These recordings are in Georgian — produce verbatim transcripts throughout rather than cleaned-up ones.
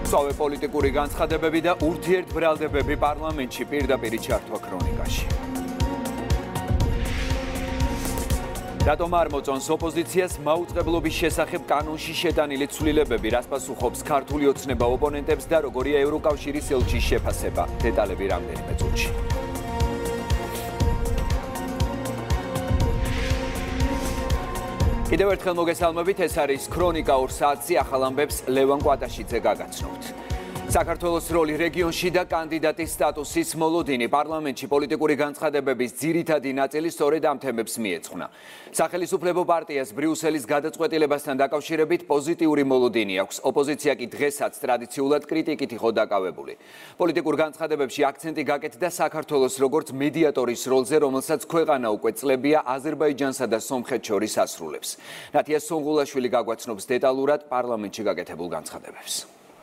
სწავე პოლიტიკური განცხადებები და ურთიერთბრალდებები პარლამენტში პირდაპირ ჩართვა ქრონიკაში. რატომ არ მოწონს ოპოზიციას მაუწყებლობის შესახებ კანონში შეტანილი ცვლილებები, რას პასუხობს ქართული ოცნება ოპონენტებს და როგორია ევროკავშირის ელჩის შეფასება. დეტალები რამდენიმე წუთში. კიდევ ერთხელ მოგესალმებით, ეს არის ქრონიკა ორ საათზე, ახალ ამბებს ლევან კვატაშიძე გაგაცნობთ. საქართველოს როლი რეგიონში და კანდიდატის სტატუსის მოლოდინი პარლამენტში პოლიტიკური განცხადებების ძირითადი ნაწილი სწორედ ამ თემებს მიეძღვნა. სახელმწიფო პარტიას ბრიუსელის გადაწყვეტილებასთან დაკავშირებით პოზიტიური მოლოდინი აქვს. ოპოზიცია კი დღესაც ტრადიციულად კრიტიკით იყო დაკავებული. პოლიტიკურ განცხადებებში აქცენტი გაკეთდა საქართველოს როგორც მედიატორის როლზე, რომელსაც ქვეყანა უკვე წლებია აზერბაიჯანსა და სომხეთს შორის ასრულებს. ნათია სონღულაშვილი გაგვაცნობს დეტალურად პარლამენტში გაკეთებულ განცხადებებს.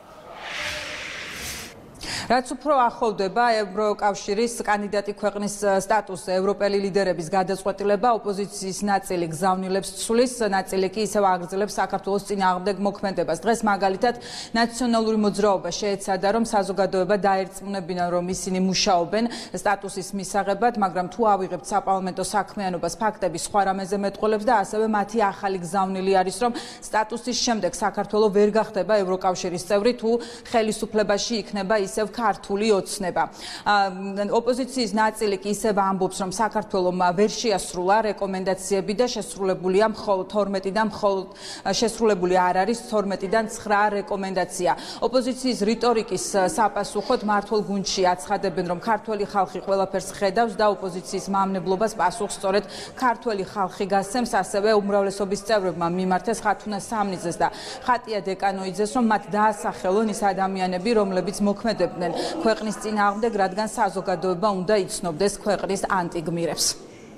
რაც უფრო ახლოვდება ევროკავშირის კანდიდატი ქვეყნის სტატუსზე ევროპელი ლიდერების გადაწყვეტილება, ოპოზიციის ნაწილი გზავნილებს ცვლის, ნაწილი კი ისევ აგრძელებს საქართველოს წინააღმდეგ მოქმედებას. დღეს მაგალითად ნაციონალური მოძრაობა შეეცადა, რომ საზოგადოება დაერწმუნებინან, რომ ისინი მუშაობენ სტატუსის მისაღებად, მაგრამ თუ ავიღებთ საპარლამენტო საქმიანობას ფაქტების სხვა რამეზე მეტყველებს და ასევე მათი ახალი გზავნილი არის, რომ სტატუსის შემდეგ საქართველო ვერ გახდება ევროკავშირის წევრი, თუ ხელისუფლებაში იქნება ისევ ქართული ოცნება. ოპოზიციის ნაწილი კი ისევ ამბობს, რომ საქართველომ ვერ შეასრულა რეკომენდაციები და შესრულებულია მხოლოდ თორმეტიდან მხოლოდ შესრულებული არ არის თორმეტიდან ცხრა რეკომენდაცია. ოპოზიციის რიტორიკის საპასუხოდ მართლ გუნდში აცხადებენ, რომ ქართველი ხალხი ყველაფერს ხედავს და ოპოზიციის მავნებლობას პასუხს სწორედ ქართველი ხალხი გასცემს, ასევე უმრავლესობის წევრებმა მიმართეს ხათუნა სამნიძეს და ხატია დეკანოიძეს, რომ მათ დაასახელონ ის ადამიანები, რომლებიც მოქმედებდნენ ქვეყნის წინააღმდეგ, რადგან საზოგადოება უნდა იცნობდეს ქვეყნის ანტიგმირებს.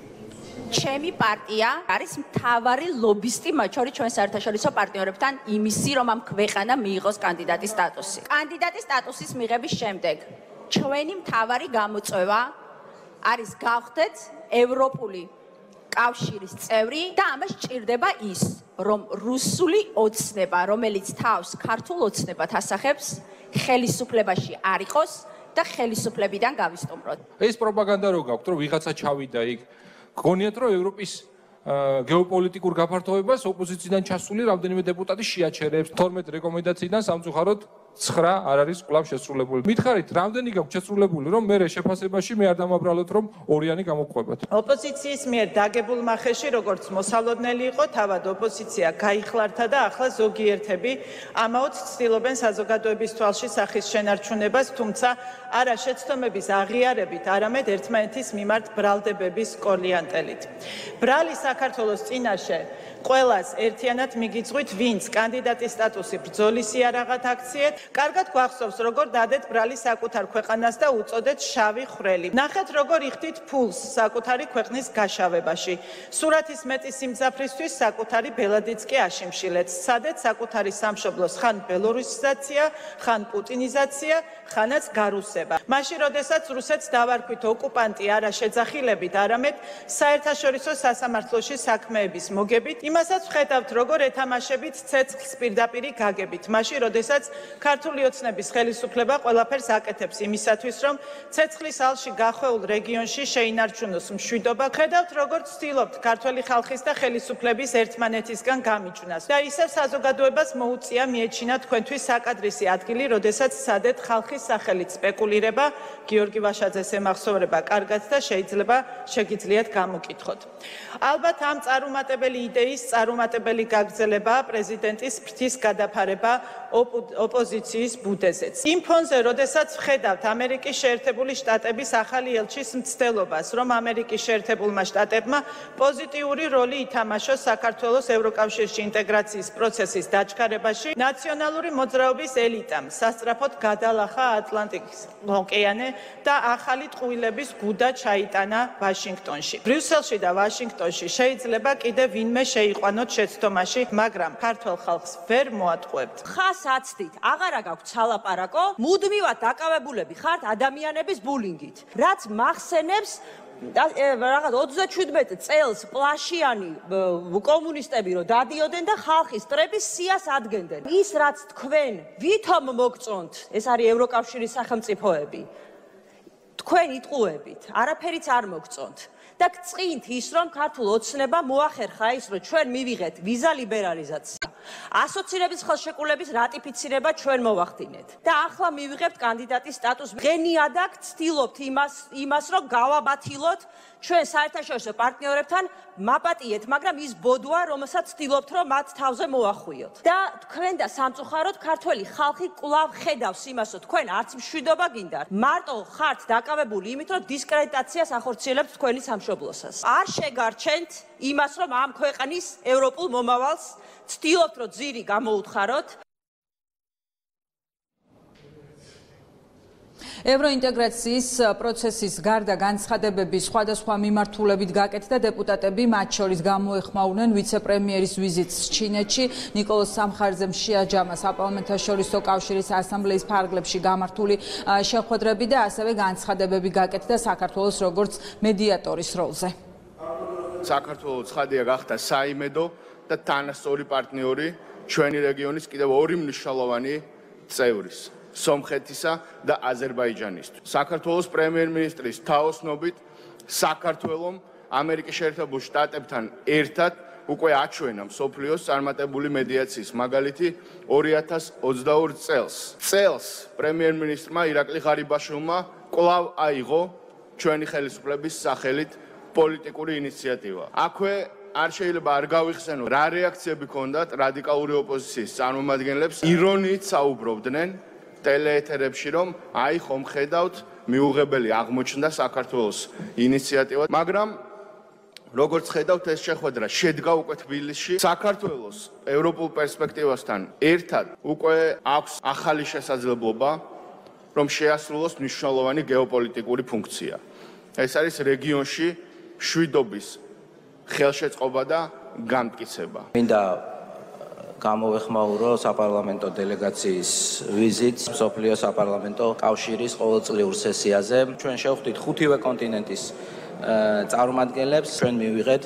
ჩემი პარტია არის მთავარი ლობისტი, მათ შორის ჩვენ საერთაშორისო პარტნიორებთან იმისი, რომ ამ ქვეყანა მიიღოს კანდიდატის სტატუსი. კანდიდატის სტატუსის მიღების შემდეგ ჩვენი მთავარი გამოწვევა არის გავხდეთ ევროპული კავშირის წევრი და ამას სჭირდება ის, რომ რუსული ოცნება, რომელიც თავს ქართულ ოცნებად ასახებს, ხელისუფლებაში არ იყოს და ხელისუფლებიდან გავისტუმროთ. ეს პროპაგანდა რო გაქვთ, რომ ვიღაცა ჩავიდა იქ, გონიათ, რომ ევროპის გეოპოლიტიკურ გაფართოებას ოპოზიციიდან ჩასული რამდენიმე დეპუტატი შეაჩერებს. თორმეტ რეკომენდაციიდან სამწუხაროდ ცხრა არ არის კვლავ შესრულებული. მითხარით, რამდენი გაქვთ შესრულებული, რომ მე შეფასებაში მე არ დამაბრალოთ, რომ ორიანი გამოგყვებათ. ოპოზიციის მიერ დაგებულმა ხელში, როგორც მოსალოდნელი იყო, თავად ოპოზიცია გაიხლართა და ახლა ზოგიერთები ამაოდ ცდილობენ საზოგადოების თვალში სახის შენარჩუნებას, თუმცა არა შეცდომების აღიარებით, არამედ ერთმანეთის მიმართ ბრალდებების კორლიანტელით. ბრალი საქართველოს წინაშე ყველას ერთიანად მიგიწვით, ვინც კანდიდატის სტატუსი ბრძოლის იარაღად აქციეთ. კარგად გვახსოვს, როგორ დადეთ ბრალი საკუთარ ქვეყანას და უწოდეთ შავი ხვრელი. ნახეთ, როგორ იხდით ფულს საკუთარი ქვეყნის გაშავებაში. სურათის მეტი სიმძაფრისთვის საკუთარი ბელადიც კი აშიმშილეთ. სადეთ საკუთარი სამშობლოს ხან ბელორუსიზაცია, ხან პუტინიზაცია, ხანაც გარუსება. მაშინ, როდესაც რუსეთს დავარქვით ოკუპანტი არა შეძახილებით, არამედ საერთაშორისო სასამართლოში საქმეების მოგებით, იმასაც ვხედავთ, როგორ ეთამაშებით ცეცხლს პირდაპირი გაგებით. მაშინ, როდესაც ქართული ოცნების ხელისუფლება ყველაფერს აკეთებს იმისათვის, რომ ცეცხლის ალში გახვეულ რეგიონში შეინარჩუნოს მშვიდობა. ხედავთ, როგორ ცდილობთ ქართველი ხალხის და ხელისუფლების ერთმანეთისგან გამიჯვნას. და ისევ საზოგადოებას მოუწია მიეჩინა თქვენთვის საკადრისი ადგილი, როდესაც სადეთ ხალხის სახელით სპეკულირება, გიორგი ვაშაძეს ემახსოვრება კარგად და შეიძლება შეგიძლიათ გამოკითხოთ. ალბათ ამ წარუმატებელი იდეის წარუმატებელი გაგრძელებაა პრეზიდენტის ფრთის გადაფარება ოპოზიციის ბუდეზეც. იმ ფონზე, როდესაც ვხედავთ ამერიკის შეერთებული შტატების ახალი ელჩის მცდელობას, რომ ამერიკის შეერთებულმა შტატებმა პოზიტიური როლი ითამაშოს საქართველოს ევროკავშირში ინტეგრაციის პროცესის დაჩქარებაში, ნაციონალური მოძრაობის ელიტამ სასწრაფოდ გადალახა ატლანტიკის ოკეანე და ახალი ტყუილების გუდა ჩაიტანა ვაშინგტონში. ბრიუსელში და ვაშინგტონში შეიძლება კიდევ ვინმე შეიყვანოთ შეცდომაში, მაგრამ ქართულ ხალხს ვერ მოატყუებთ. ხას აცდით, აღარა გაქვთ სალაპარაკო, მუდმივად დაკავებულები ხართ ადამიანების ბულინგით, რაც მახსენებს რაღაც ოცდაშვიდმეტ წელს პლაშიანი კომუნისტები რომ დადიოდნენ და ხალხის ტრების სიას ადგენდნენ. ის რაც თქვენ ვითომ მოგწონთ, ეს არის ევროკავშირის სახელმწიფოები. თქვენ იტყუებით, არაფერიც არ მოგწონთ. და გწყინთ ის რომ ქართულ ოცნება მოახერხა ის რომ ჩვენ მივიღეთ ვიზა ლიბერალიზაცია. ასოცირების ხელშეკრულების რატიფიცირება ჩვენ მოვახდინეთ და ახლა მივიღებთ კანდიდატის სტატუსს. ღენიადაგ ცდილობთ იმას იმას რომ გავაბათილოთ ჩვენ საერთაშორისო პარტნიორებთან მაპატიეთ, მაგრამ ის ბოდოა, რომელსაც ცდილობთ რომ მათ თავზე მოახვიოთ. და თქვენ და სამწუხაროდ ქართველი ხალხი კვლავ ხედავს იმას, რომ თქვენ არც მშვიდობა გინდათ, მარტო ხართ დაკავებული იმით, რომ დისკრედიტაციას ახორციელებთ თქვენი სამშობლოსას. არ შეგარჩენთ იმას, რომ ამ ქვეყნის ევროპულ მომავალს ცდილობთ, რომ ძირი გამოუთხაროთ. ევროინტეგრაციის პროცესის გარდა განცხადებები სხვადასხვა მიმართულებით გაკეთდა დეპუტატები, მათ შორის გამოეხმაურნენ ვიცე-პრემიერის ვიზიტს ჩინეთში, ნიკოლოზ სამხარიძემ შეაჯამა საპარლამენტაშორისო კავშირის ასამბლეის ფარგლებში გამართული შეხვედრები და ასევე განცხადებები გაკეთდა საქართველოს როგორც მედიატორის როლზე. საქართველო ცხადია გახდა საიმედო და თანასწორი პარტნიორი ჩვენი რეგიონის კიდევ ორი მნიშვნელოვანი წევრის. სომხეთისა და აზერბაიჯანისთვის. საქართველოს პრემიერ-მინისტრის თაოსნობით საქართველომ ამერიკის შეერთებულ შტატებთან ერთად უკვე აჩვენა მსოფლიოს წარმატებული მედიაციის მაგალითი ორი ათას ოცდაორი წელს. წელს პრემიერ-მინისტრმა ირაკლი ღარიბაშვილმა კვლავ აიღო ჩვენი ხელისუფლების სახელით პოლიტიკური ინიციატივა. აქვე არ შეიძლება არ გავიხსენო რა რეაქციები ჰქონდათ რადიკალური ოპოზიციის წარმომადგენლებს, ირონიით საუბრობდნენ ტელეეთერებში რომ აი ხომ ხედავთ მიუღებელი აღმოჩნდა საქართველოს ინიციატივა, მაგრამ როგორც ხედავთ ეს შეხვედრა შედგა უკვე თბილისში. საქართველოს ევროპულ პერსპექტივასთან ერთად უკვე აქვს ახალი შესაძლებლობა რომ შეასრულოს მნიშვნელოვანი გეოპოლიტიკური ფუნქცია. ეს არის რეგიონში მშვიდობის ხელშეწყობა და განმტკიცება. მინდა გამოვეხმაურო საპარლამენტო დელეგაციის ვიზიტს მსოფლიო საპარლამენტო კავშირის ყოველწლიურ სესიაზე. ჩვენ შევხვდით ხუთივე კონტინენტის წარმომადგენლებს. ჩვენ მივიღეთ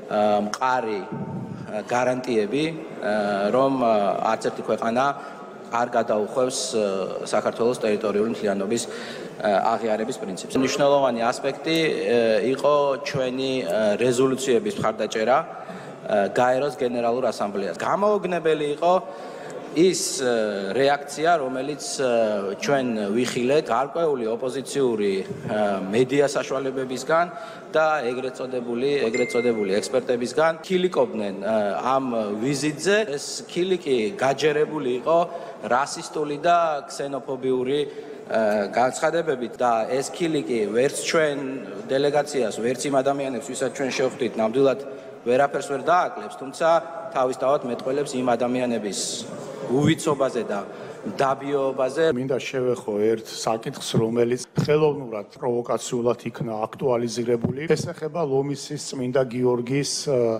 მყარი გარანტიები, რომ არც ერთი ქვეყანა არ გადაუხვევს საქართველოს ტერიტორიული მთლიანობის აღიარების პრინციპს. მნიშვნელოვანი ასპექტი იყო ჩვენი რეზოლუციების მხარდაჭერა გაეროს გენერალურ ასამბლეას. გამოუგნებელი იყო ის რეაქცია, რომელიც ჩვენ ვიხილეთ გარკვეული ოპოზიციური მედია საშუალებებისგან და ეგრეთ წოდებული, ეგრეთ წოდებული ექსპერტებისგან. ქილიკობდნენ ამ ვიზიტზე. ეს ქილიკი გაჯერებული იყო რასისტული და ქსენოფობიური განცხადებებით და ეს ქილიკი ვერც ჩვენ დელეგაციას, ვერც იმ ადამიანებს, ვისაც ჩვენ შევხვდით, ნამდვილად ვერაფერს ვერ დააკლებს, თუმცა თავისთავად მეტყველებს იმ ადამიანების უვიცობაზე და დაბიობაზე. მინდა შევეხო ერთ საკითხს, რომელიც ხელოვნურად პროვოკაციულად იქნა აქტუალიზირებული. ეს ეხება ლომისის წმინდა გიორგის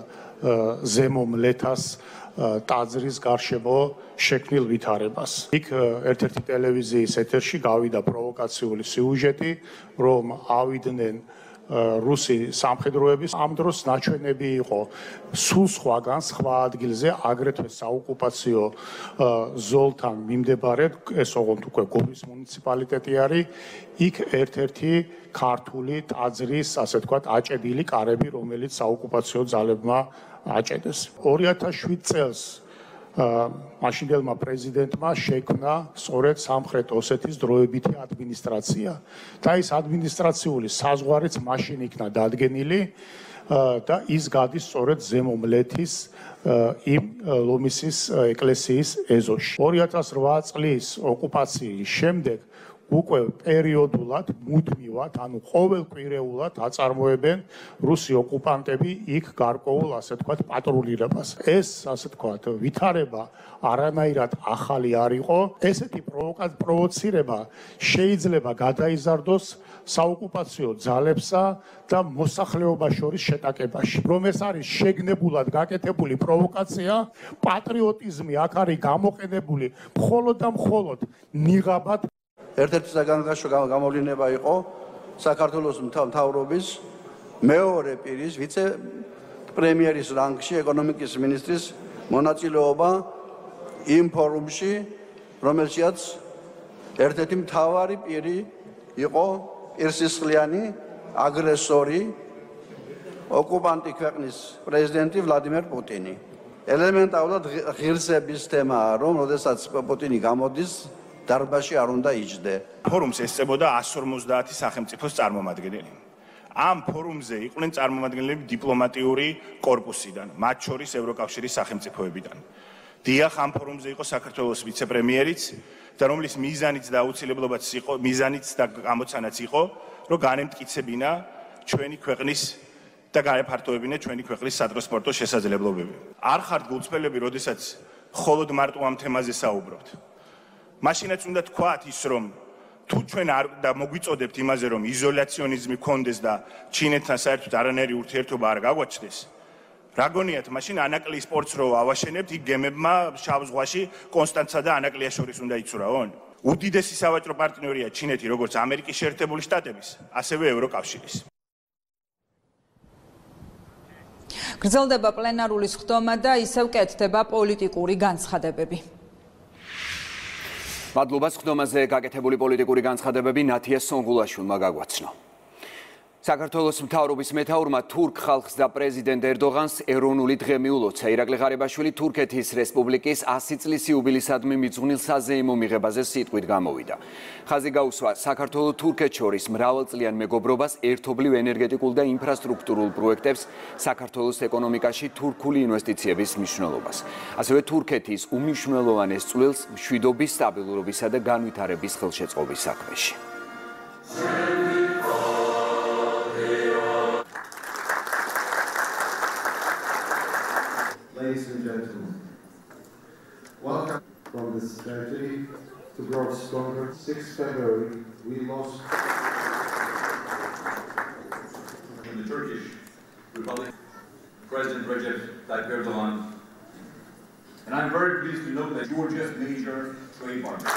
ზემო მლეთას ტაძრის გარშემო შექმნილ ვითარებას. იქ ერთ-ერთი ტელევიზიის ეთერში გავიდა პროვოკაციული სიუჟეტი, რომ ავიდნენ რუსი სამხედროების. ამ დროს ნაჩვენები იყო სულ სხვაგან სხვა ადგილზე, აგრეთვე საოკუპაციო ზოლთან მიმდებარე, ეს ოღონდ უკვე გორის მუნიციპალიტეტი არის. იქ ერთ-ერთი ქართული ტაძრის, ასე ვთქვათ, აჭედილი კარები, რომელიც საოკუპაციო ძალებმა აჭედეს. ორი ათას შვიდ წელს მაშინდელმა პრეზიდენტმა შექმნა სწორედ სამხრეთ ოსეთის დროებითი ადმინისტრაცია და ის ადმინისტრაციული საზღვარიც მაშინ იქნა დადგენილი და ის გადის სწორედ ზემო მლეთის იმ ლომისის ეკლესიის ეზოში. ორი ათას რვა წლის ოკუპაციის შემდეგ უკვე პერიოდულად მუდმივად, ანუ ყოველკვირეულად აწარმოებენ რუსი ოკუპანტები იქ გარკვეულ, ასე ვთქვათ, პატრულირებას. ეს, ასე ვთქვათ, ვითარება არანაირად ახალი არ იყო. ესეთი პროვოცირება შეიძლება გადაიზარდოს საოკუპაციო ძალებსა და მოსახლეობას შორის შეტაკებაში. რომ ეს არის შეგნებულად გაკეთებული პროვოკაცია, პატრიოტიზმი აქ არის გამოყენებული მხოლოდ და მხოლოდ ნიღაბად. ერთ-ერთი საგანგაშო გამოვლინება იყო საქართველოს მთავრობის მეორე პირის ვიცე-პრემიერის რანგში ეკონომიკის მინისტრის მონაწილეობა იმ ფორუმში, რომელშიც ერთ-ერთი მთავარი პირი იყო პირსისხლიანი აგრესორი ოკუპანტი ქვეყნის პრეზიდენტი ვლადიმერ პუტინი. ელემენტარულად ღირსების თემაა, რომ როდესაც პუტინი გამოდის, დარბაზში არ უნდა იჯდე. ფორუმს ესწებოდა εκατს ორმოცდაათი სახელმწიფოს წარმომადგენელი. ამ ფორუმზე იყვნენ წარმომადგენლები დიპლომატიური კორპუსიდან, მათ შორის ევროკავშირის სახელმწიფოებიდან. დიახ, ამ ფორუმზე იყო საქართველოს ვიცე-პრემიერიც და რომლის მიზანიც და აუცილებლობაც იყო, მიზანიც და გამოცანაც იყო, რომ განემტკიცებინა ჩვენი ქვეყნის და გაეფართოებინა ჩვენი ქვეყნის სატრანსპორტო შესაძლებლობები. არ ხართ გულწრფელები, როდესაც მხოლოდ მარტო ამ თემაზე საუბრობთ. მაშინაც უნდა თქვათ ის, რომ თუ ჩვენ არ და მოგვიწოდებთ იმაზე, რომ იზოლაციონიზმი გქონდეს და ჩინეთთან საერთოდ არანაირი ურთიერთობა არ გაგვაჩნდეს, რა გონიათ, მაშინ ანაკლიის სპორტს რო ავაშენებთ, იქ გემებმა შავ ზღვაში კონსტანცა და ანაკლია შორის უნდა იცურაონ. უდიდესი სავაჭრო პარტნიორია ჩინეთი, როგორც ამერიკის შეერთებული შტატების, ასევე ევროკავშირის. გრძელდება პლენარული სხდომა და ისევ კეთდება პოლიტიკური განცხადებები. მადლობა სხდომაზე გაკეთებული პოლიტიკური განცხადებები ნათია სონღულაშვილმა გაგვაცნო. საქართველოს მთავრობის მეთაურმა თურქ ხალხს და პრეზიდენტ ერდოღანს ეროვნული დღე მიულოცა. ირაკლი ღარიბაშვილი თურქეთის რესპუბლიკის ასი წლის იუბილისადმი მიძღვნილ საზეიმო მიღებაზე სიტყვით გამოვიდა. ხაზი გაუსვა საქართველოს თურქეთს შორის მრავალწლიან მეგობრობას, ერთობლივ ენერგეტიკულ და ინფრასტრუქტურულ პროექტებს, საქართველოს ეკონომიკაში თურქული ინვესტიციების მნიშვნელობას. ასევე თურქეთის უმნიშვნელოვანეს წვლილს მშვიდობის, სტაბილურობისა და განვითარების ხელშეწყობის საქმეში. Ladies and gentlemen, welcome from this tragedy to grow stronger. sixth of February, we lost in the Turkish Republic, President Recep Tayyip Erdogan, and I'm very pleased to note that Georgia's major trade partner.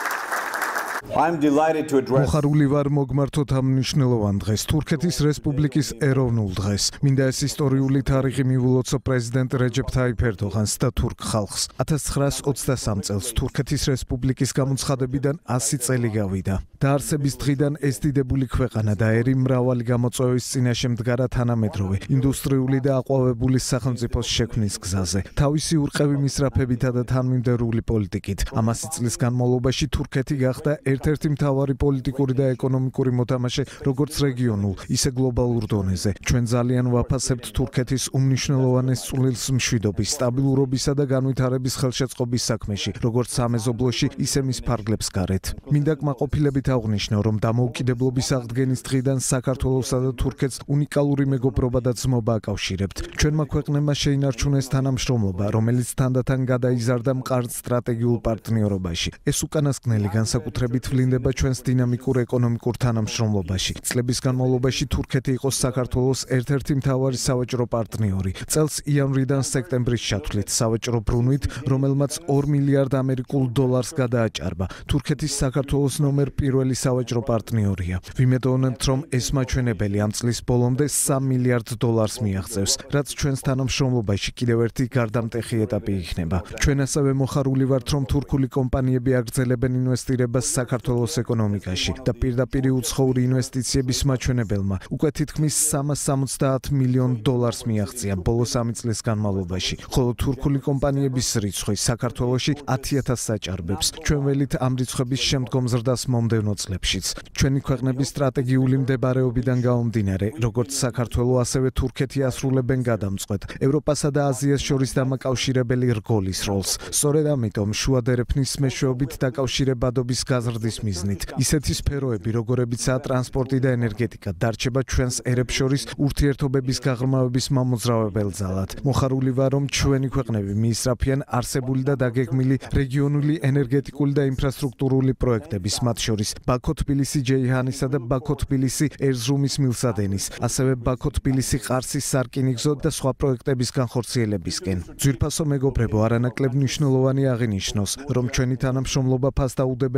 I'm delighted to address მოხარული ვარ მოგმართოთ ამ მნიშვნელოვან დღეს, თურქეთის რესპუბლიკის ეროვნულ დღეს. მინდა ეს ისტორიული თარიღი მიულოცო პრეზიდენტ რეჯეპ თაიპ ერდოღანს და თურქ ხალხს. ათას ცხრაას ოცდასამ წელს თურქეთის რესპუბლიკის გამოცხადებიდან ასი წელი გავიდა. დაარსების დღიდან ეს დიდებული ქვეყანა და ერი მრავალი გამოწვევის წინაშე მდგარა თანამედროვე, ინდუსტრიული და აყვავებული სახელმწიფოს შექმნის გზაზე. თავისი ურყევი მისრაფებითა და თანმიმდევრული პოლიტიკით. ამ ასი წლის განმავლობაში თურქეთი გახდა ერთ-ერთი მთავარი პოლიტიკური და ეკონომიკური მოთამაშე როგორც რეგიონულ, ისე გლობალურ დონეზე. ჩვენ ძალიან ვაფასებთ თურქეთის უმნიშვნელოვანეს წვლილს მშვიდობის, სტაბილურობისა და განვითარების ხელშეწყობის საქმეში, როგორც სამეზობლოში, ისე მის ფარგლებს გარეთ. მინდა კმაყოფილებით აღნიშნო, რომ დამოუკიდებლობის აღდგენის დღიდან საქართველოსა და თურქეთს უნიკალური მეგობრობა და ძმობა აკავშირებთ. ჩვენმა ქვეყნებმა შეინარჩუნეს თანამშრომლობა, რომელიც თანდათან გადაიზარდა მყარ სტრატეგიულ პარტნიორობაში. ეს უკანასკნელი განსაკუთრებით ვლინდება ჩვენს დინამიკურ ეკონომიკურ თანამშრომლობაში. წლების განმავლობაში თურქეთი იყო საქართველოს ერთ-ერთი მთავარი სავაჭრო პარტნიორი. წელს იანვრიდან სექტემბრის ჩათვლით სავაჭრო ბრუნვით, რომელმაც ორ მილიარდ ამერიკულ დოლარს გადააჭარბა. თურქეთის საქართველოს ნომერ პირველი სავაჭრო პარტნიორია. ვიმედოვნებთ, რომ ეს მაჩვენებელი ამ წლის ბოლომდე სამ მილიარდ დოლარს მიაღწევს, რაც ჩვენს თანამშრომლობაში კიდევ ერთი გარდამტეხი ეტაპი იქნება. ჩვენ ასევე მოხარული ვართ, რომ თურქული კომპანიები აგრძელებენ ინვესტირებას საქართველოს ეკონომიკაში და პირდაპირ უცხოური ინვესტიციების მაჩვენებელმა უკვე თითქმის სამას სამოცდაათ მილიონ დოლარს მიაღწია ბოლო სამი წლის განმავლობაში, ხოლო თურქული კომპანიების რიცხვი საქართველოში ათი ათასს აჭარბებს. ჩვენ ველით ამ რიცხვების შემდგომ ზრდას მომდევნო წლებშიც. ჩვენი ქვეყნების სტრატეგიული მდებარეობიდან გამომდინარე, როგორც საქართველო, ასევე თურქეთი ასრულებენ გადამწყვეტ ევროპასა და აზიას შორის დამაკავშირებელი რგოლის როლს. სწორედ ამიტომ შუა დერეფნის მეშვეობით დაკავშირებადობის გაზრდის მიზნით ისეთი სფეროები, როგორებიცაა ტრანსპორტი და ენერგეტიკა, დარჩება ჩვენს ერებს შორის ურთიერთობების გაღრმავების მამოძრავებელ ძალად. მოხარული ვარ, რომ ჩვენი ქვეყნები მიისრაფიან არსებული და დაგეგმილი რეგიონული ენერგეტიკული და ინფრასტრუქტურული პროექტების, მათ შორის ბაქო-თბილისი-ჯეიჰანისა და ბაქო-თბილისი-ერზრუმის მილსადენის, ასევე ბაქო-თბილისი ყარსის სარკინიგზო და სხვა პროექტების განხორციელებისკენ. ძვირფასო მეგობრებო, არანაკლებ მნიშვნელოვანი აღინიშნოს, რომ ჩვენი თანამშრომლობა ფასდაუდებელია არა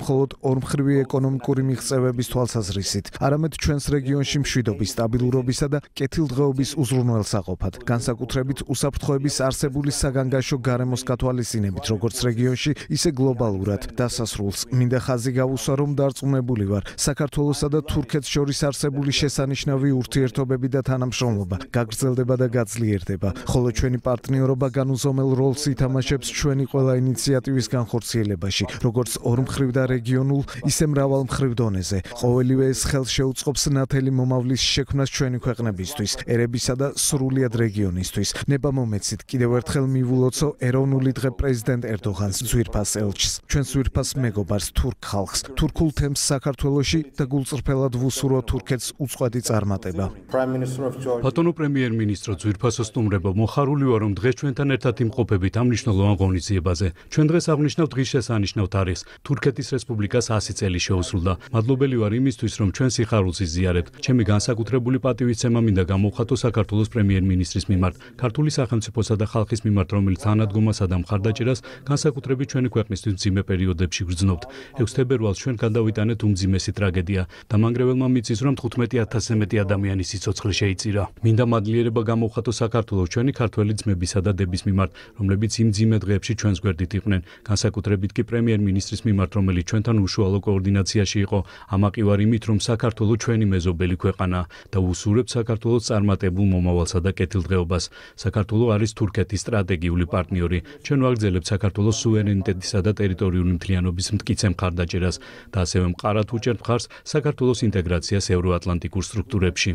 მხოლოდ ორმხრივი ეკონომიკური მიღწევების თვალსაზრისით, არამედ ჩვენს რეგიონში მშვიდობის, სტაბილურობისა და კეთილდღეობის უზრუნველსაყოფად, განსაკუთრებით უსაფრთხოების არსებული საგანგაშო გარემოს გათვალისწინებით, როგორც რეგიონში, ისე გლობალურად დასასრულს. მინდა ხაზი გავუსვა, რომ დარწმუნებული ვარ, საქართველოსა და თურქეთს შორის არსებული შესანიშნავი ურთიერთობები და თანამშრომლობა გაგრძელდება და გაძლიერდება, ხოლო ჩვენი პარტნიორობა განუზომელ როლს ითამაშებს ჩვენი ყველა ინიციატივის განხორციელებაში, როგორც ორმხრივ და რეგიონულ, ისე მრავალმხრივ დონეზე. ყოველივე ეს ხელს შეუწყობს ნათელი მომავლის შექმნას ჩვენი ქვეყნებისთვის, ერებისა და სრულიად რეგიონისთვის. ნება მომეცით კიდევ ერთხელ მივულოცო ეროვნული დღე პრეზიდენტ ერდოღანს ძვირფას ელჩს, ჩვენს ძვირფას მეგობარს, თურქ ხალხს, თურქულ თემს საქართველოში და გულწრფელად ვუსურო თურქეთს უწყვეტი წარმატება. ბატონო პრემიერ-მინისტრო, ძვირფასო სტუმრებო, მოხარული ვარ, რომ დღეს ჩვენთან ერთად იმყოფებით ამ მნიშვნელოვან ღონისძიებაზე. ჩვენ დღეს აღნიშნავთ დღის შესანიშნავ თარიღს. თურქეთის რესპუბლიკას ასი წელი შეუსრულდა. მადლობელი ვარ იმისთვის, რომ ჩვენ სიხარულს იზიარებთ. ჩემი განსაკუთრებული პატივისცემა მინდა გამოვხატო საქართველოს პრემიერ-მინისტრის მიმართ, ქართული სახელმწიფოსა და ხალხის მიმართ, რომელიც თანადგომასა და მხარდაჭერას განსაკუთრებით ჩვენი ქვეყნისთვის მძიმე პერიოდებში გრძნობთ. ექვსი თებერვალს ჩვენ გადავიტანეთ უმძიმესი ტრაგედია. დამანგრეველმა მიწის რომ თხუთმეტი ათასზე მეტი ადამიანის სიცოცხლე შეიწირა. მინდა მადლიერება გამოვხატო საქართველოს ჩვენი ქართველი ძმებისა და დების მიმართ, რომლებიც იმ მძიმე დღეებში ჩვენს გვერდით იყვნენ, განსაკუთრებით კი პრემიერ-მინისტრის მიმართ, რომელიც ჩვენთან უშუალო კოორდინაციაში იყო. ამაყი ვარ იმით, რომ საქართველო ჩვენი მეზობელი ქვეყანაა და უსურვებ საქართველოს წარმატებულ მომავალსა და კეთილდღეობას. საქართველო არის თურქეთის სტრატეგიული პარტნიორი. ჩვენ ვაგრძელებთ საქართველოს სუვერენიტეტისა და ტერიტორიული მთლიანობის მტკიცე მხარდაჭერას და ასევე მყარად უჭერთ მხარს საქართველოს ინტეგრაციას ევროატლანტიკურ სტრუქტურებში.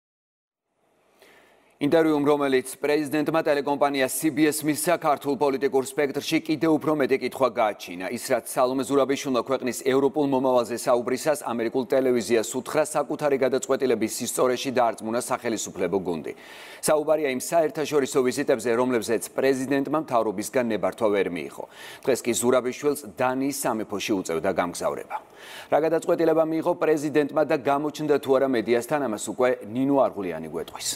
ინტერვიუმ, რომელიც პრეზიდენტმა ტელეკომპანია სი ბი ეს მისცა, ქართულ პოლიტიკურ სპექტრში კიდევ უფრო მეტი კითხვა გააჩინა. ის, რაც სალომე ზურაბიშვილმა ქვეყნის ევროპულ მომავალზე საუბრისას ამერიკულ ტელევიზიას უთხრა, საკუთარი გადაწყვეტილების ისტორიაში დაარწმუნა სახელისუფლებო გუნდი. საუბარია იმ საერთაშორისო ვიზიტებზე, რომლებზეც პრეზიდენტმა მთავრობისგან ნებართვა ვერ მიიღო. დღეს კი ზურაბიშვილს დანიის სამეფოში უწევდა გამგზავრება. რა გადაწყვეტილება მიიღო პრეზიდენტმა და გამოჩნდა თუ არა მედიასთან, ამას უკვე ნინო არღულიანი გვეტყვის.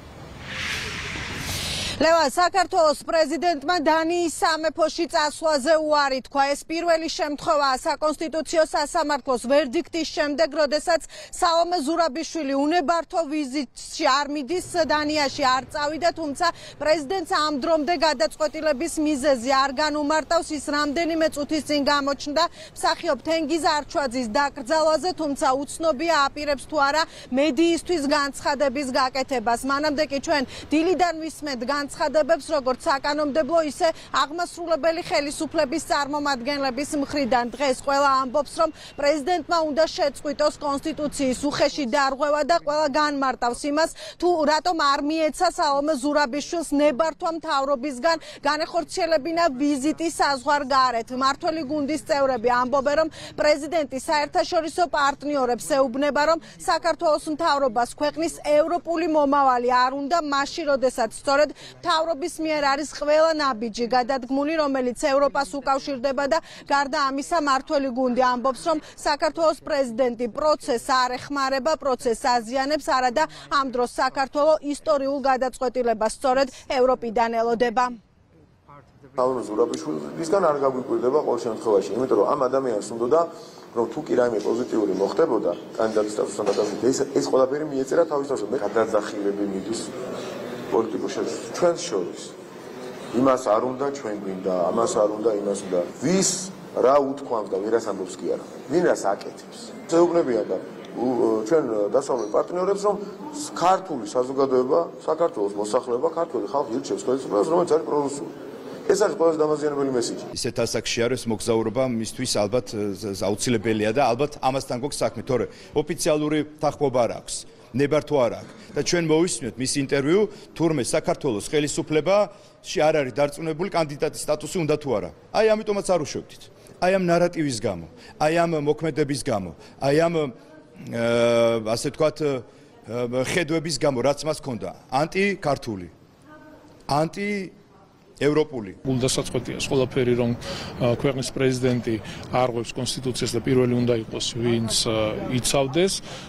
ლევან, საქართველოს პრეზიდენტმა დანიის სამეფოში წასვლაზე უარი თქვა. ეს პირველი შემთხვევაა საკონსტიტუციო სასამართლოს ვერდიქტის შემდეგ, როდესაც სალომე ზურაბიშვილი უნებართო ვიზიტში არ მიდის, დანიაში არ წავიდა, თუმცა პრეზიდენტს ამ დრომდე გადაწყვეტილების მიზეზი არ განუმარტავს. ის რამდენიმე წუთის წინ გამოჩნდა მსახიობ თენგიზ არჩვაძის დაკრძალვაზე, თუმცა უცნობია აპირებს თუ არა მედიისთვის განცხადების გაკეთებას. მანამდე კი ჩვენ დილიდან ვისმენთ განცხადებებს, როგორც საკანონმდებლო, ისე აღმასრულებელი ხელისუფლების წარმომადგენლების მხრიდან. დღეს ყველა ამბობს, რომ პრეზიდენტმა უნდა შეწყვიტოს კონსტიტუციის უხეში დარღვევა და ყველა განმარტავს იმას, თუ რატომ არ მიეცა სალომე ზურაბიშვილს ნებართვა მთავრობისგან განეხორციელებინა ვიზიტი საზღვარგარეთ. მმართველი გუნდის წევრები ამბობენ, რომ პრეზიდენტი საერთაშორისო პარტნიორებს ეუბნება, რომ საქართველოს მთავრობას ქვეყნის ევროპული მომავალი არ უნდა, მაშინ როდესაც სწორედ მთავრობის მიერ არის ყველა ნაბიჯი გადადგმული, რომელიც ევროპას უკავშირდება და გარდა ამისა მმართველი გუნდი ამბობს, რომ საქართველოს პრეზიდენტი პროცესს არ ეხმარება, პროცესს აზიანებს, არადა ამ დროს საქართველოს ისტორიულ გადაწყვეტილებას სწორედ ევროპიდან ელოდება. სალომე ზურაბიშვილისგან არ გაგვიკვირდება ყოველ შემთხვევაში, იმიტომ რომ ამ ადამიანს უნდოდა რომ თუ კი რაიმე პოზიტიური მოხდებოდა კანდიდატის სტატუსთან დაკავშირებით, ეს ეს ყველაფერი მიეწერა თავის დროს, მე გადაძახილები მიდის პოლიტიკურ შეცვლას ჩვენს შორის. იმას არ უნდა, ჩვენ გვინდა, ამას არ უნდა, იმას უნდა. ვის რა უთქვამს და ვერას ამბობს კი არა. ვინ რას აკეთებს. შეუგნებიან და ჩვენ დასავლეთ პარტნიორებს, რომ ქართული საზოგადოება, საქართველოს მოსახლეობა, ქართული ხალხი ირჩევს ხელისუფლებას, რომელიც არის პრორუსული. ეს არის ყველაზე დამაზიანებელი მესიჯი. ისეთ ასაკში არის მოგზაურობა მისთვის ალბათ აუცილებელია და ალბათ ამასთან გვაქვს საქმე, თორე ოფიციალური თანხმობა არ აქვს. ნებართვა არ აქვს და ჩვენ მოვისმენთ მის ინტერვიუ, თურმე საქართველოს ხელისუფლებაში არ არის დარწმუნებული კანდიდატის სტატუსი უნდა თუ არა. აი ამიტომაც არ უშვებდით. აი ამ ნარატივის გამო, აი ამ მოქმედების გამო, აი ამ ასე ვთქვათ ხედვების გამო, რაც მას ჰქონდა, ანტი-ქართული, ანტი ევროპული. გულდასაწყვეტია ყველაფერი, რომ ქვეყნის პრეზიდენტი არღვევს კონსტიტუციას და პირველი უნდა იყოს, ვინც იცავდეს.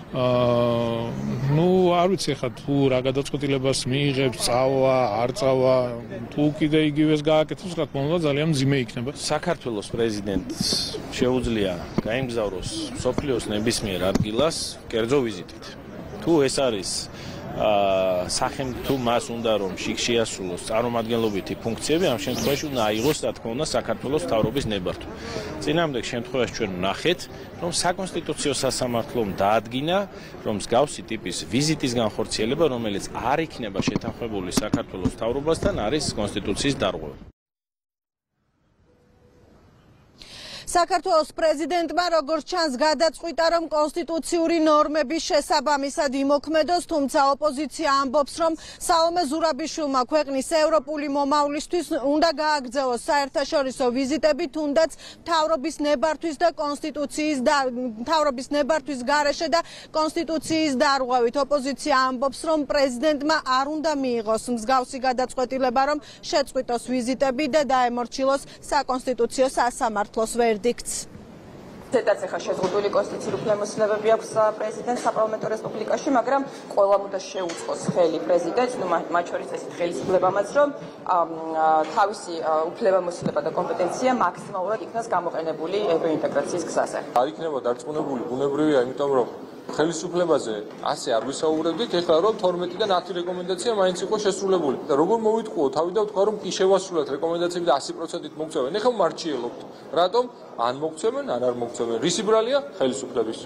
ნუ არ ვიცი ხა თუ რა გადაწყვეტილებას მიიღებს, წავა, არ წავა, თუ კიდე იგივეს გააკეთებს, რა თქმა უნდა ძალიან მძიმე იქნება. საქართველოს პრეზიდენტს შეუძლია გაემგზავროს მსოფლიოს ნებისმიერ ადგილას კერძო ვიზიტით. თუ ეს არის სახელმწიფო მას უნდა რომ შეასრულოს წარმომადგენლობითი ფუნქციები, ამ შემთხვევაში უნდა აიღოს, რა თქმა უნდა, საქართველოს მთავრობის ნებართვა. წინამორბედ შემთხვევაში ჩვენ ვნახეთ, რომ საკონსტიტუციო სასამართლომ დაადგინა, რომ მსგავსი ტიპის ვიზიტის განხორციელება, რომელიც არ იქნება შეთანხმებული საქართველოს მთავრობასთან, არის კონსტიტუციის დარღვევა. საქართველოს პრეზიდენტმა როგორც ჩანს გადაწყვიტა, რომ კონსტიტუციური ნორმების შესაბამისად იმოქმედოს, თუმცა ოპოზიცია ამბობს, რომ საომე ზურაბიშვილმა ქვეყნის ევროპული მომავლისთვის უნდა გააგრძელოს საერთაშორისო ვიზიტები, თუნდაც მთავრობის ნებართვის და კონსტიტუციის და მთავრობის ნებართვის გარეშე და კონსტიტუციის დარღვევით. ოპოზიცია ამბობს, რომ პრეზიდენტმა არ უნდა მიიღოს მსგავსი გადაწყვეტილება, რომ შეწყვიტოს ვიზიტები და დაემორჩილოს საკონსტიტუციო სასამართლოს ვერდიქტი. ზედაც ახლა შეზღუდული კონსტიტუციური უფლებამოსილებები აქვს პრეზიდენტს საპარლამენტო რესპუბლიკაში, მაგრამ ყველა უნდა შეუწყოს ხელი პრეზიდენტს, ну მათ შორის ესეთ ხელისუფლებამაც, რომ თავისი უფლებამოსილება და კომპეტენცია მაქსიმალურად იქნას გამოყენებული ევროინტეგრაციის გზაზე. არ იქნება დარწმუნებული, ბუნებრივია, იმიტომ რომ ხელისუფლებაზე ასე არ ვისაუბრებდით, ეხლა რომ თორმეტიდან ათი რეკომენდაცია მაინც იყო შესრულებული. და როგორ მოვიტყუოთ, თავი და ვთქვა, რომ კი შევასრულოთ რეკომენდაციები და ასი პროცენტით მოგწევენ. ეხლა მარჩიელობთ. რატომ? ან მოგწევენ, ან არ მოგწევენ. რის იბრალია? ხელისუფლების.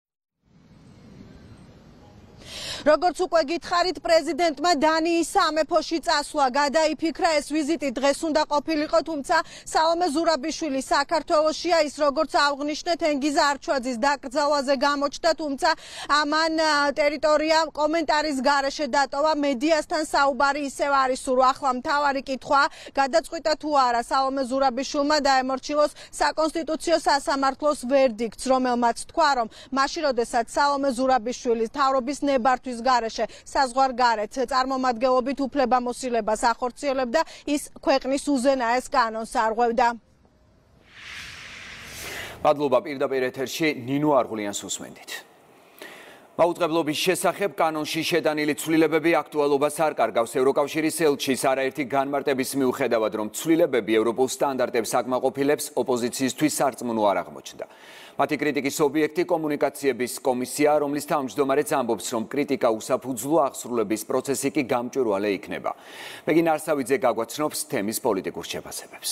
როგორც უკვე გითხარით, პრეზიდენტმა დანიის სამეფოში წასვლა გადაიფიქრა. ეს ვიზიტი დღეს უნდა ყოფილიყო, თუმცა საომე ზურაბიშვილი საქართველოშია. ის როგორც აღნიშნეთ, ენგიზ არჩვაძის დაკრძალვაზე გამოჩნდა, თუმცა ამან ტერიტორია კომენტარის გარეშე დატოვა. მედიასთან საუბარი ისევ არის სულ. ახლა მთავარი კითხვა, გადაწყვიტა თუ არა საომე ზურაბიშვილმა დაემორჩილოს საკონსტიტუციო სასამართლოს ვერდიქტს, რომელმაც თქვა, რომ მაშინ, როდესაც საომე ზურაბიშვილის მთავრობის ნებართვის გარეშე საზღვარგარეთ წარმომადგენლობით უფლებამოსილებას ახორციელებდა, ის ქვეყნის უზენაეს კანონს არღვევდა. მადლობა პირდაპირ ეთერში ნინო არღულიანს უსმენდით. მაუწყებლობის შესახებ კანონში შეტანილი ცვლილებები აქტუალობას არ კარგავს. ევროკავშირის ელჩის არაერთი განმარტების მიუხედავად, რომ ცვლილებები ევროპულ სტანდარტებს აკმაყოფილებს, ოპოზიციისთვის სარწმუნო არ აღმოჩნდა. მათი კრიტიკის ობიექტი კომუნიკაციების კომისია, რომლის თავმჯდომარეც ამბობს, რომ კრიტიკა უსაფუძვლო, აღსრულების პროცესი კი გამჭვირვალე იქნება. მეგინ არსავიძე გაგვაცნობს თემის პოლიტიკურ შეფასებებს.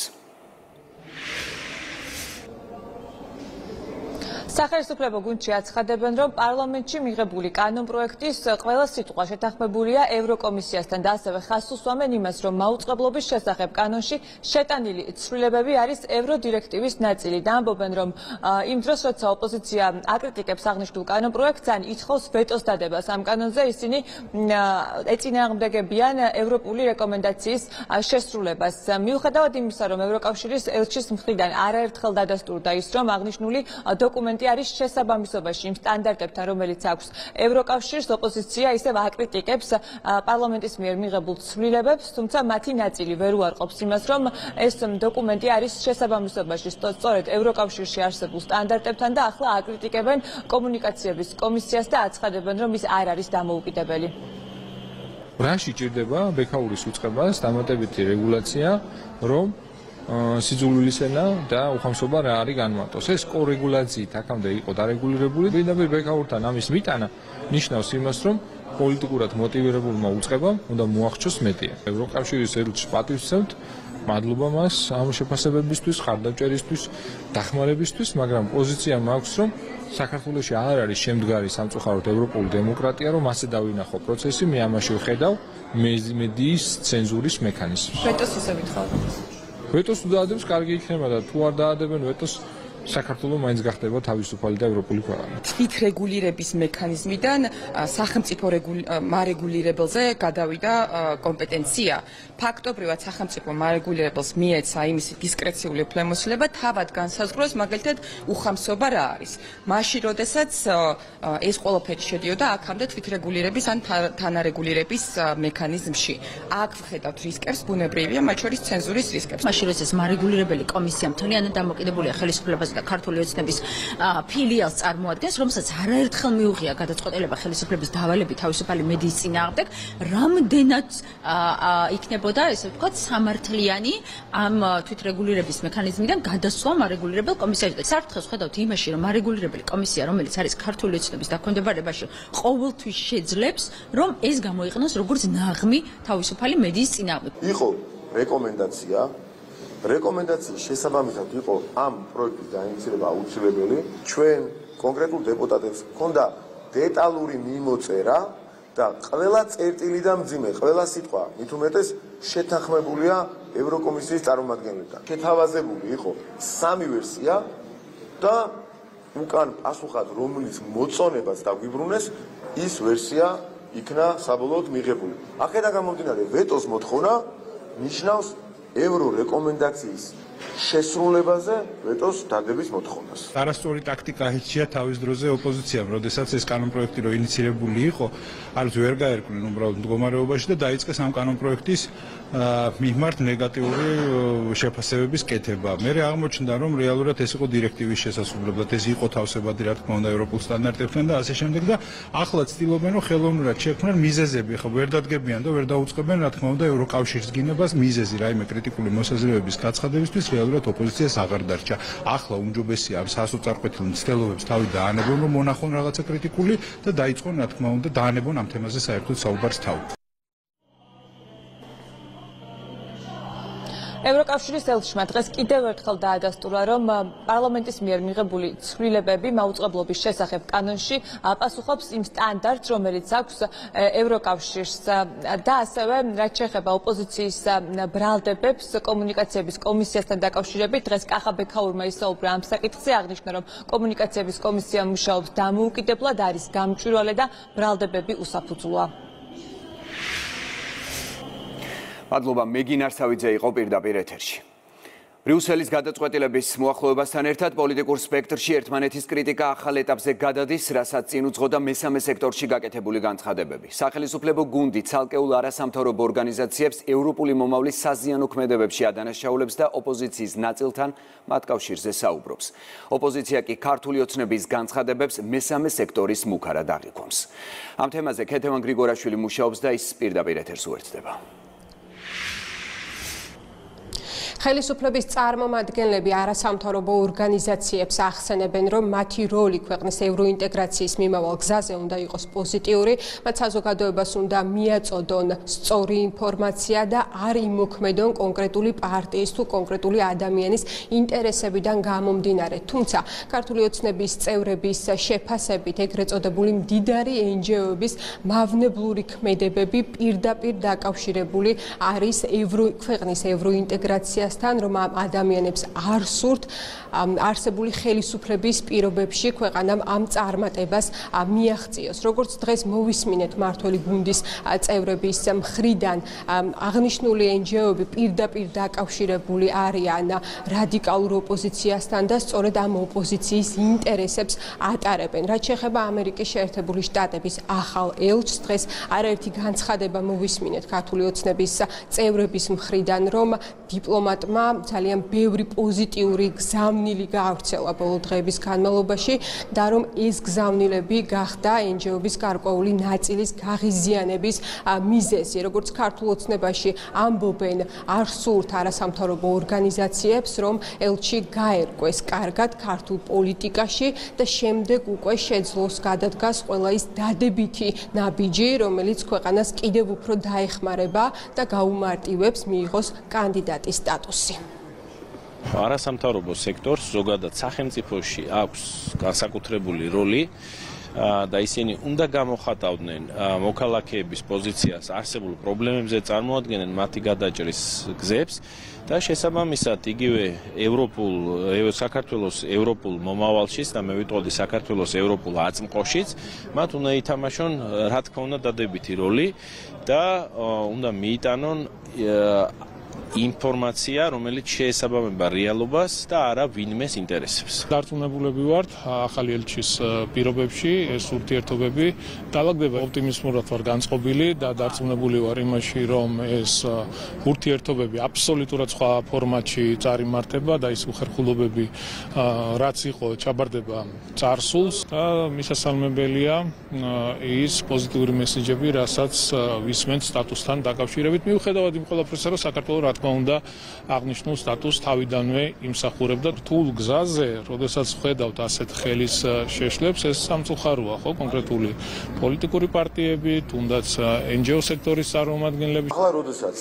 სახელმწიფო გუნდში აცხადებენ, რომ პარლამენტში მიღებული კანონპროექტის ყველა სიტყვა შეთანხმებულია ევროკომისიასთან და ასევე ხაზს უსვამენ იმას, რომ მაუწყებლობის შესახებ კანონში შეტანილი ცვლილებები არის ევროდირექტივის ნაწილი და ამბობენ, რომ იმ დროს, როცა ოპოზიცია აკრიტიკებს აღნიშნულ კანონპროექტს, ან ითხოვს ვეტოს დადებას ამ კანონზე, ისინი ეწინააღმდეგებიან ევროპული რეკომენდაციის შესრულებას. მიუხედავად იმისა, რომ ევროკავშირის ელჩის მხრიდან არაერთხელ დადასტურდა ის, რომ აღნიშნული დოკუმენტი არის შესაბამისობაში იმ სტანდარტებთან, რომელიც აქვს ევროკავშირს, ოპოზიცია ისევ აკრიტიკებს პარლამენტის მიერ მიღებულ ცვლილებებს, თუმცა მათი ნაწილი ვერ უარყოფს იმას, რომ ეს დოკუმენტი არის შესაბამისობაში სწორედ ევროკავშირში არსებულ სტანდარტებთან და ახლა აკრიტიკებენ კომუნიკაციების კომისიას და აცხადებენ, რომ ის არ არის დამოუკიდებელი. რაში ჭირდება ბექაურის უწყებას დამატებითი რეგულაცია, რომ სიძულვილის ენა და უხამსობა რა არის განმარტოს. ეს კორეგულაციით აქამდე იყო დარეგულირებული. პირდაპირ ბექაურთან ამის მიტანა ნიშნავს იმას, რომ პოლიტიკურად მოტივირებულმა უწყებამ უნდა მოახჩოს მეტია. ევროკავშირის ელჩს პატივისცემთ, მადლობა მას ამ შეფასებებისთვის, ხარდამჭერისთვის, დახმარებისთვის, მაგრამ პოზიცია მაქვს, რომ საქართველოში არ არის შემდგარი სამწუხაროდ ევროპული დემოკრატია, რომ ასე დავინახო პროცესი, მე ამაში ვხედავ მედიის ცენზურის მექანიზმს. ვეტოს ისე ვითხოვთ. ვეტოს დაადებს, კარგი იქნება და თუ არ დაადებენ ვეტოს, საქართველო მაინც გახდება თავისუფალი და ევროპული ქვეყანა. თვითრეგულირების მექანიზმიდან სახელმწიფო მარეგულირებელზე გადავიდა კომპეტენცია. ფაქტობრივად სახელმწიფო მარეგულირებელს მიეცა იმისი დისკრეციული უფლებამოსილება თავად განსაზღვროს მაგალითად უხამსობა რა არის. მაშინ როდესაც ეს ყველაფერი შედიოდა აქამდე თვითრეგულირების ან თანარეგულირების მექანიზმში. აქ ვხედავთ რისკებს, ბუნებრივია, მათ შორის ცენზურის რისკებს. მაშინ როდესაც მარეგულირებელი კომისია მთლიანად დამოკიდებულია ხელისუფლებაზე და ქართული ოცნების ფილიალს წარმოადგენს, რომელსაც არაერთხელ მიუღია გადაწყვეტილება ხელისუფლების დავალებით თავისუფალი მედიის წინააღმდეგ, რამდენად იქნებოდა, ესე ვთქვათ, სამართლიანი ამ თვითრეგულირების მექანიზმიდან გადასვლა მარეგულირებელ კომისიაში. საფრთხეს ხედავთ იმაში, რომ მარეგულირებელი კომისია, რომელიც არის ქართული ოცნების დაქვემდებარებაში, ყოველთვის შეძლებს, რომ ეს გამოიყენოს როგორც ნაღმი თავისუფალი მედიის წინააღმდეგ. იყო რეკომენდაცია რეკომენდაციის შესაბამისად იყო ამ პროექტის დაინიცირება აუცილებელი. ჩვენ კონკრეტულ დეპუტატებს ჰქონდა დეტალური მიმოწერა და ყველა წერტილი და მძიმე, ყველა სიტყვა მით უმეტეს შეთანხმებულია ევროკომისიის წარმომადგენლებთან. შეთავაზებული იყო სამი ვერსია და უკან პასუხად რომლის მოწონებას დაგვიბრუნეს, ის ვერსია იქნა საბოლოოდ მიღებული. აქედან გამომდინარე ვეტოს მოთხოვნა ნიშნავს ევრო რეკომენდაციის შესრულებაზე ვეტოს დადების მოთხოვნას. არასწორი ტაქტიკა ჰიჩია თავის დროზე ოპოზიციამ, როდესაც ეს კანონპროექტი რო ინიცირებული იყო, არც ვერ გაერკვნენ უბრალოდ მდგომარეობაში და დაიწყეს ამ კანონპროექტის მიმართ ნეგატიური შეფასებების კეთება. მე აღმოჩნდა, რომ რეალურად ეს იყო დირექტივის შესაძლებლად, ეს იყო თავსებადი, რა თქმა უნდა, ევროპულ სტანდარტებთან და ასე შემდეგ და ახლა ცდილობენ, რომ ხელოვნურად შექმნან მიზეზები, ხო ვერ დადგებიან და ვერ დაუწყებენ, რა თქმა უნდა, ევროკავშირის გინებას მიზეზი, რაიმე კრიტიკული მოსაზრებების გაცხადებისთვის რეალურად ოპოზიციას აღარ დარჩა. ახლა უმჯობესია ამ სასოწარკვეთილ მცდელობებს თავი დაანებონ, რომ მონახონ რაღაცა კრიტიკული და დაიწყონ, რა თქმა უნდა, დაანებონ ამ თემაზე საერთოდ საუბარს თავი. ევროკავშირის ელჩმა დღეს კიდევ ერთხელ დაადასტურა, რომ პარლამენტის მიერ მიღებული ცვლილებები მაუწყებლობის შესახებ კანონში პასუხობს იმ სტანდარტს, რომელიც აქვს ევროკავშირს და ასევე რაც შეეხება ოპოზიციის ბრალდებებს კომუნიკაციების კომისიასთან დაკავშირებით, დღეს კახა ბექაურმა ისაუბრა ამ საკითხზე, აღნიშნა, რომ კომუნიკაციების კომისია მუშაობს დამოუკიდებლად, არის გამჭვირვალე და ბრალდებები უსაფუძვლოა. მადლობა, მეგინ არსავიძე იყო პირდაპირ ეთერში. ბრიუსელის გადაწყვეტილების მოახლოებასთან ერთად პოლიტიკურ სპექტრში ერთმანეთის კრიტიკა ახალ ეტაპზე გადადის, რასაც წინ უძღოდა მესამე სექტორში გაკეთებული განცხადებები. სახელმწიფო გუნდი ცალკეულ არასამთავრობო ორგანიზაციებს ევროპული მომავლის საზიანო ქმედებებში ადანაშაულებს და ოპოზიციის ნაწილთან მათ კავშირზე საუბრობს. ოპოზიცია კი ქართული ოცნების განცხადებებს მესამე სექტორის მუქარად აღიქვამს. ამ თემაზე ქეთევან გრიგორაშვილი მუშაობს და ის პირდაპირ ეთერს უერთდება. ხელისუფლების წარმომადგენლები არასამთავრობო ორგანიზაციებს ახსენებენ, რომ მათი როლი ქვეყნის ევროინტეგრაციის მიმავალ გზაზე უნდა იყოს პოზიტიური, მათ საზოგადოებას უნდა მიაწოდონ სწორი ინფორმაცია და არ იმოქმედონ კონკრეტული პარტიის თუ კონკრეტული ადამიანის ინტერესებიდან გამომდინარე. თუმცა, ქართული ოცნების წევრების შეფასებით ეგრეთ წოდებული მდიდარი ენჯიოების მავნებლური ქმედებები პირდაპირ დაკავშირებული არის ევრო ქვეყნის ევროინტეგრაციას რომ ამ ადამიანებს არ სურთ არსებული ხელისუფლების პირობებში ქვეყანამ ამ წარმატებას მიაღწიოს. როგორც დღეს მოვისმინეთ მმართველი გუნდის წევრების მხრიდან, აღნიშნული ენჯიოები პირდაპირ დაკავშირებული არიან რადიკალურ ოპოზიციასთან და სწორედ ამ ოპოზიციის ინტერესებს ატარებენ. რაც შეეხება ამერიკის შეერთებული შტატების ახალ ელჩს, დღეს არაერთი განცხადება მოვისმინეთ ქართული ოცნების წევრების მხრიდან, რომ დიპლომატ ძალიან ბევრი პოზიტიური გზავნილი გაავრცელა ბოლო დღეების განმავლობაში და რომ ეს გზავნილები გახდა ენჯიოების გარკვეული ნაწილის გაღიზიანების მიზეზი. როგორც ქართულ ოცნებაში ამბობენ, არ სურთ არასამთავრობო ორგანიზაციებს, რომ ელჩი გაერკვეს კარგად ქართულ პოლიტიკაში და შემდეგ უკვე შეძლოს გადადგას ყველა ის დადებითი ნაბიჯი, რომელიც ქვეყანას კიდევ უფრო დაეხმარება და გაუმარტივებს მიიღოს კანდიდატის სტატუსი. არასამთავრობო სექტორს ზოგადად სახელმწიფოში აქვს განსაკუთრებული როლი და ისინი უნდა გამოხატავდნენ მოქალაქეების პოზიციას არსებულ პრობლემებზე, წარმოადგენენ მათი გადაჭრის გზებს და შესაბამისად იგივე ევროპულ საქართველოს ევროპულ მომავალშიც და მე ვიტყოდი საქართველოს ევროპულ აწმყოშიც მათ უნდა ითამაშონ რა თქმა უნდა დადებითი როლი და უნდა მიიტანონ ინფორმაცია, რომელიც შეესაბამება რეალობას და არა ვინმეს ინტერესებს. დარწმუნებულები ვართ, ახალი ელჩის პირობებში ეს ურთიერთობები დაალაგდება. ოპტიმიზმურად ვარ განწყობილი და დარწმუნებული ვარ იმაში, რომ ეს ურთიერთობები აბსოლუტურად სხვა ფორმატში წარიმართება და ის უხერხულობები, რაც იყო, ჩაბარდება წარსულს და მისასალმებელია ის პოზიტიური მესიჯები, რასაც ვისმენთ სტატუსთან დაკავშირებით. მიუხედავად იმ ყველაფრისა, რომ საქართველოს რა თქმა უნდა აღნიშნულ სტატუსს თავიდანვე იმსახურებდა რთულ გზაზე, როდესაც ხედავთ ასეთ ხელის შეშლებს, ეს სამწუხაროა, ხო, კონკრეტული პოლიტიკური პარტიები, თუნდაც ენ ჯი ო სექტორის წარმომადგენლები. ახლა როდესაც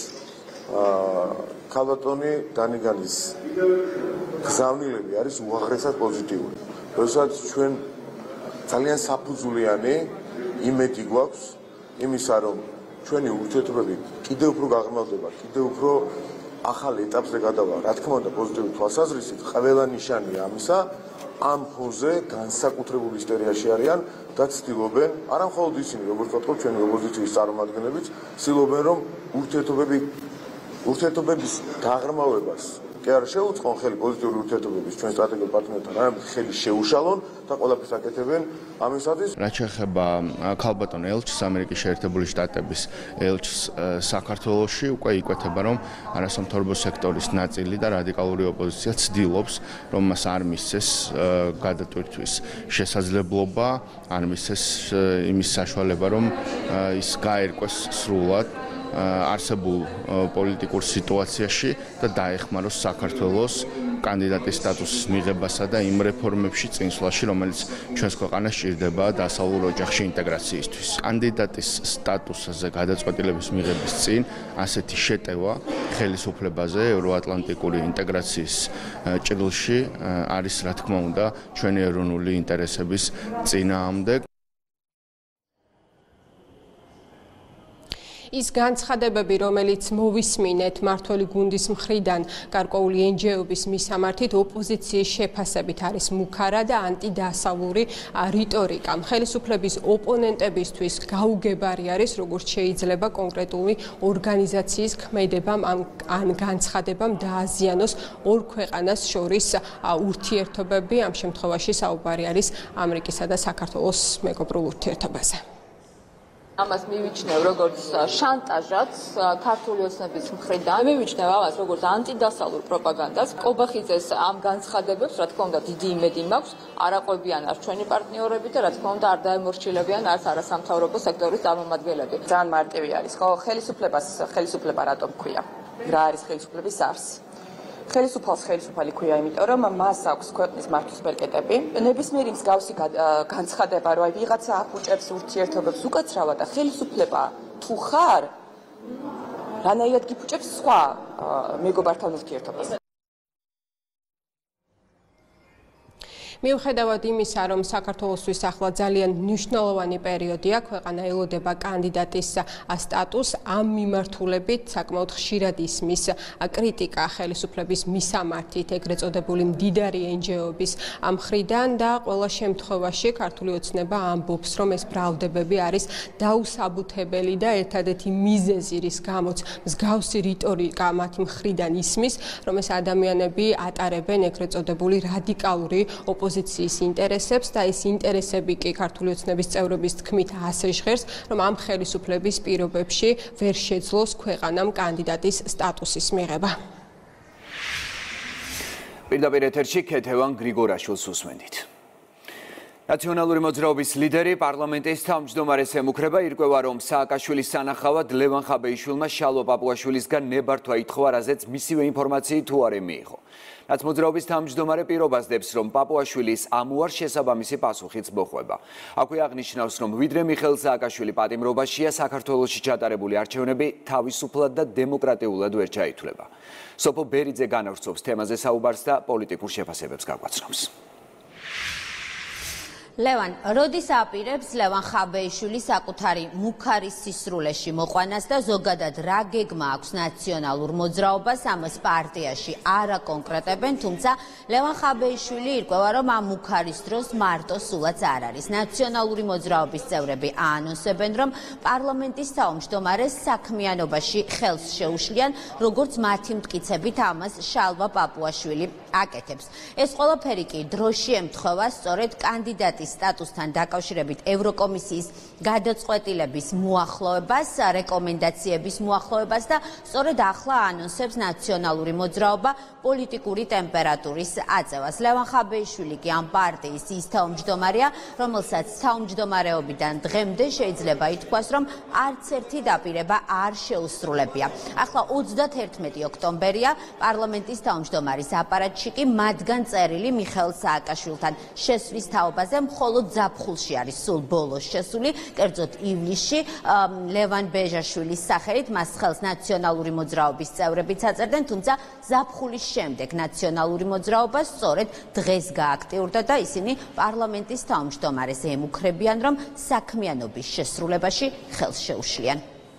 ქალბატონი დანიგალის გზავნილები არის უაღრესად პოზიტიური. როდესაც ჩვენ ძალიან საფუძვლიანი იმედი გვაქვს იმისა, რომ ჩვენი ურთიერთობები კიდევ უფრო გაღრმავდება, კიდევ უფრო ახალ ეტაპზე გადავა. რა თქმა უნდა, პოზიტიური თვალსაზრისით, ყველა ნიშანია ამისა, ამ ფონზე განსაკუთრებულ ისტერიაში არიან და ცდილობენ, არა მხოლოდ ისინი, როგორც ვთქვათ, ჩვენი ოპოზიციის წარმომადგენლებიც, ცდილობენ, რომ ურთიერთობები ურთიერთობების გაღრმავებას კი არა შეუწყონ ხელი პოზიტიური ურთიერთობების ჩვენ სტრატეგიულ პარტნიორთან, არამედ ხელი შეუშალონ და ყველაფერს აკეთებენ ამისათვის. რაც შეეხება ქალბატონ ელჩს, ამერიკის შეერთებული შტატების ელჩს საქართველოში, უკვე იკვეთება, რომ არასამთავრობო სექტორის ნაწილი და რადიკალური ოპოზიცია ცდილობს, რომ მას არ მისცეს გადატვირთვის შესაძლებლობა, არ მისცეს იმის საშუალება, რომ ის გაერკვეს სრულად არსებულ პოლიტიკურ სიტუაციაში და დაეხმაროს საქართველოს კანდიდატის სტატუსის მიღებასა და იმ რეფორმებში წინსვლაში, რომელიც ჩვენს ქვეყანას სჭირდება დასავლურ ოჯახში ინტეგრაციისთვის. კანდიდატის სტატუსზე გადაწყვეტილების მიღების წინ ასეთი შეტევა ხელისუფლებაზე ევროატლანტიკური ინტეგრაციის ჭრილში არის, რა თქმა უნდა, ჩვენი ეროვნული ინტერესების წინააღმდეგ. ის განცხადებები, რომელიც მოვისმინეთ მართველი გუნდის მხრიდან გარკვეული ენ ჯი ო-ების მისამართით, ოპოზიციის შეფასებით არის მუქარა და ანტიდასავლური რიტორიკა. ხელისუფლების ოპონენტებისთვის გაუგებარი არის, როგორც შეიძლება კონკრეტული ორგანიზაციის ქმედებამ ან განცხადებამ დააზიანოს ორ ქვეყანას შორის ურთიერთობები. ამ შემთხვევაში საუბარი არის ამერიკისა და საქართველოს მეგობრულ ურთიერთობაზე. ამას მივიჩნევ როგორც შანტაჟად ქართული ოცნების მხრიდან. მივიჩნევ ამას როგორც ანტიდასავლურ პროპაგანდას. კობახიძეს ამ განცხადებებს, რა თქმა უნდა, დიდი იმედი მაქვს, არ აყვებიან არც ჩვენი პარტნიორები და რა თქმა უნდა, არ დაემორჩილებიან არც არასამთავრობო სექტორის წარმომადგენლები. ძალიან მარტივი არის, ხო? ხელისუფლებას ხელისუფლება რატომ ქვია? რა არის ხელისუფლების არსი? ხელისუფალს ხელისუფალი ქვია, იმიტომ რომ მას აქვს ქვეყნის მართვის ბერკეტები. ნებისმიერი მსგავსი განცხადება, რომ აი ვიღაცა აფუჭებს ურთიერთობებს უკაცრავად და ხელისუფლება თუ ხარ, რანაირად გიფუჭებს სხვა მეგობართან ურთიერთობას. მიუხედავად იმისა, რომ საქართველოსთვის ახლა ძალიან მნიშვნელოვანი პერიოდია, ქვეყანა ელოდება კანდიდატის სტატუსს, ამ მიმართულებით საკმაოდ ხშირად ისმის კრიტიკა ხელისუფლების მისამართით, ეგრეთ წოდებული მდიდარი ენ ჯი ო-ების მხრიდან და ყველა შემთხვევაში ქართული ოცნება ამბობს, რომ ეს ბრალდებები არის დაუსაბუთებელი და ერთადერთი მიზეზი, რის გამოც მსგავსი რიტორიკა მათი მხრიდან ისმის, რომ ეს ადამიანები ატარებენ ეგრეთ წოდებული რადიკალური ოპოზიციის ოპოზიციის ინტერესებს და ეს ინტერესები კი ქართული ოცნების წევრების თქმით ასე ჟღერს, რომ ამ ხელისუფლების პირობებში ვერ შეძლოს ქვეყანამ კანდიდატის სტატუსის მიღება. პირდაპირ ეთერში ქეთევან გრიგორაშვილს უსმენთ. ნაციონალური მოძრაობის ლიდერი პარლამენტის თავმჯდომარეს ემუქრება, ირკვევა, რომ სააკაშვილის სანახავად ლევან ხაბეიშვილმა შალვა პაპუაშვილისგან ნებართვა ითხოვა, რაზეც მისივე ინფორმაციით თუ არ მიიღო. ნაცმოძრაობის თავმჯდომარე პირობას დებს, რომ პაპუაშვილის ამ უარს შესაბამისი პასუხიც მოხვება. აქვე აღნიშნავს, რომ ვიდრე მიხეილ სააკაშვილი პატიმრობაშია, საქართველოში ჩატარებული არჩევნები თავისუფლად და დემოკრატიულად ვერ ჩაითვლება. სოფო ბერიძე განავრცობს თემაზე საუბარს და პოლიტიკურ შეფასებებს გაგვაცნობს. ლევან, როდის აპირებს ლევან ხაბეიშვილი საკუთარი მუქარის სისრულეში მოყვანას და ზოგადად რა გეგმა აქვს ნაციონალურ მოძრაობას, ამას პარტიაში არ აკონკრეტებენ, თუმცა ლევან ხაბეიშვილი ირკვევა, რომ ამ მუქარის დროს მარტო სულაც არ არის. ნაციონალური მოძრაობის წევრები აანონსებენ, რომ პარლამენტის თავმჯდომარეს საქმიანობაში ხელს შეუშლიან, როგორც მათი მტკიცებით ამას შალვა პაპუაშვილი აკეთებს. ეს ყველაფერი კი დროში ემთხვევა სწორედ კანდიდატის სტატუსთან დაკავშირებით ევროკომისიის გადაწყვეტილების მოახლოებას, რეკომენდაციების მოახლოებას და სწორედ ახლა აანონსებს ნაციონალური მოძრაობა პოლიტიკური ტემპერატურის აწევას. ლევან ხაბეიშვილი კი ამ პარტიის ის თავმჯდომარეა, რომელსაც თავმჯდომარეობიდან დღემდე შეიძლება ითქვას, რომ არც ერთი დაპირება არ შეუსრულებია. ახლა ოცდათერთმეტი ოქტომბერია, პარლამენტის თავმჯდომარის აპარატში კი მათგან წერილი მიხეილ სააკაშვილთან შესვლის თაობაზე მხოლოდ ზაფხულში არის სულ ბოლოს შესული, კერძოდ ივლისში ლევან ბეჟაშვილის სახელით მას ხელს ნაციონალური მოძრაობის წევრებიც აწერდნენ, თუმცა ზაფხულის შემდეგ ნაციონალური მოძრაობა სწორედ დღეს გააქტიურდა და ისინი პარლამენტის თავმჯდომარეს ემუქრებიან, რომ საქმიანობის შესრულებაში ხელს შეუშლიან.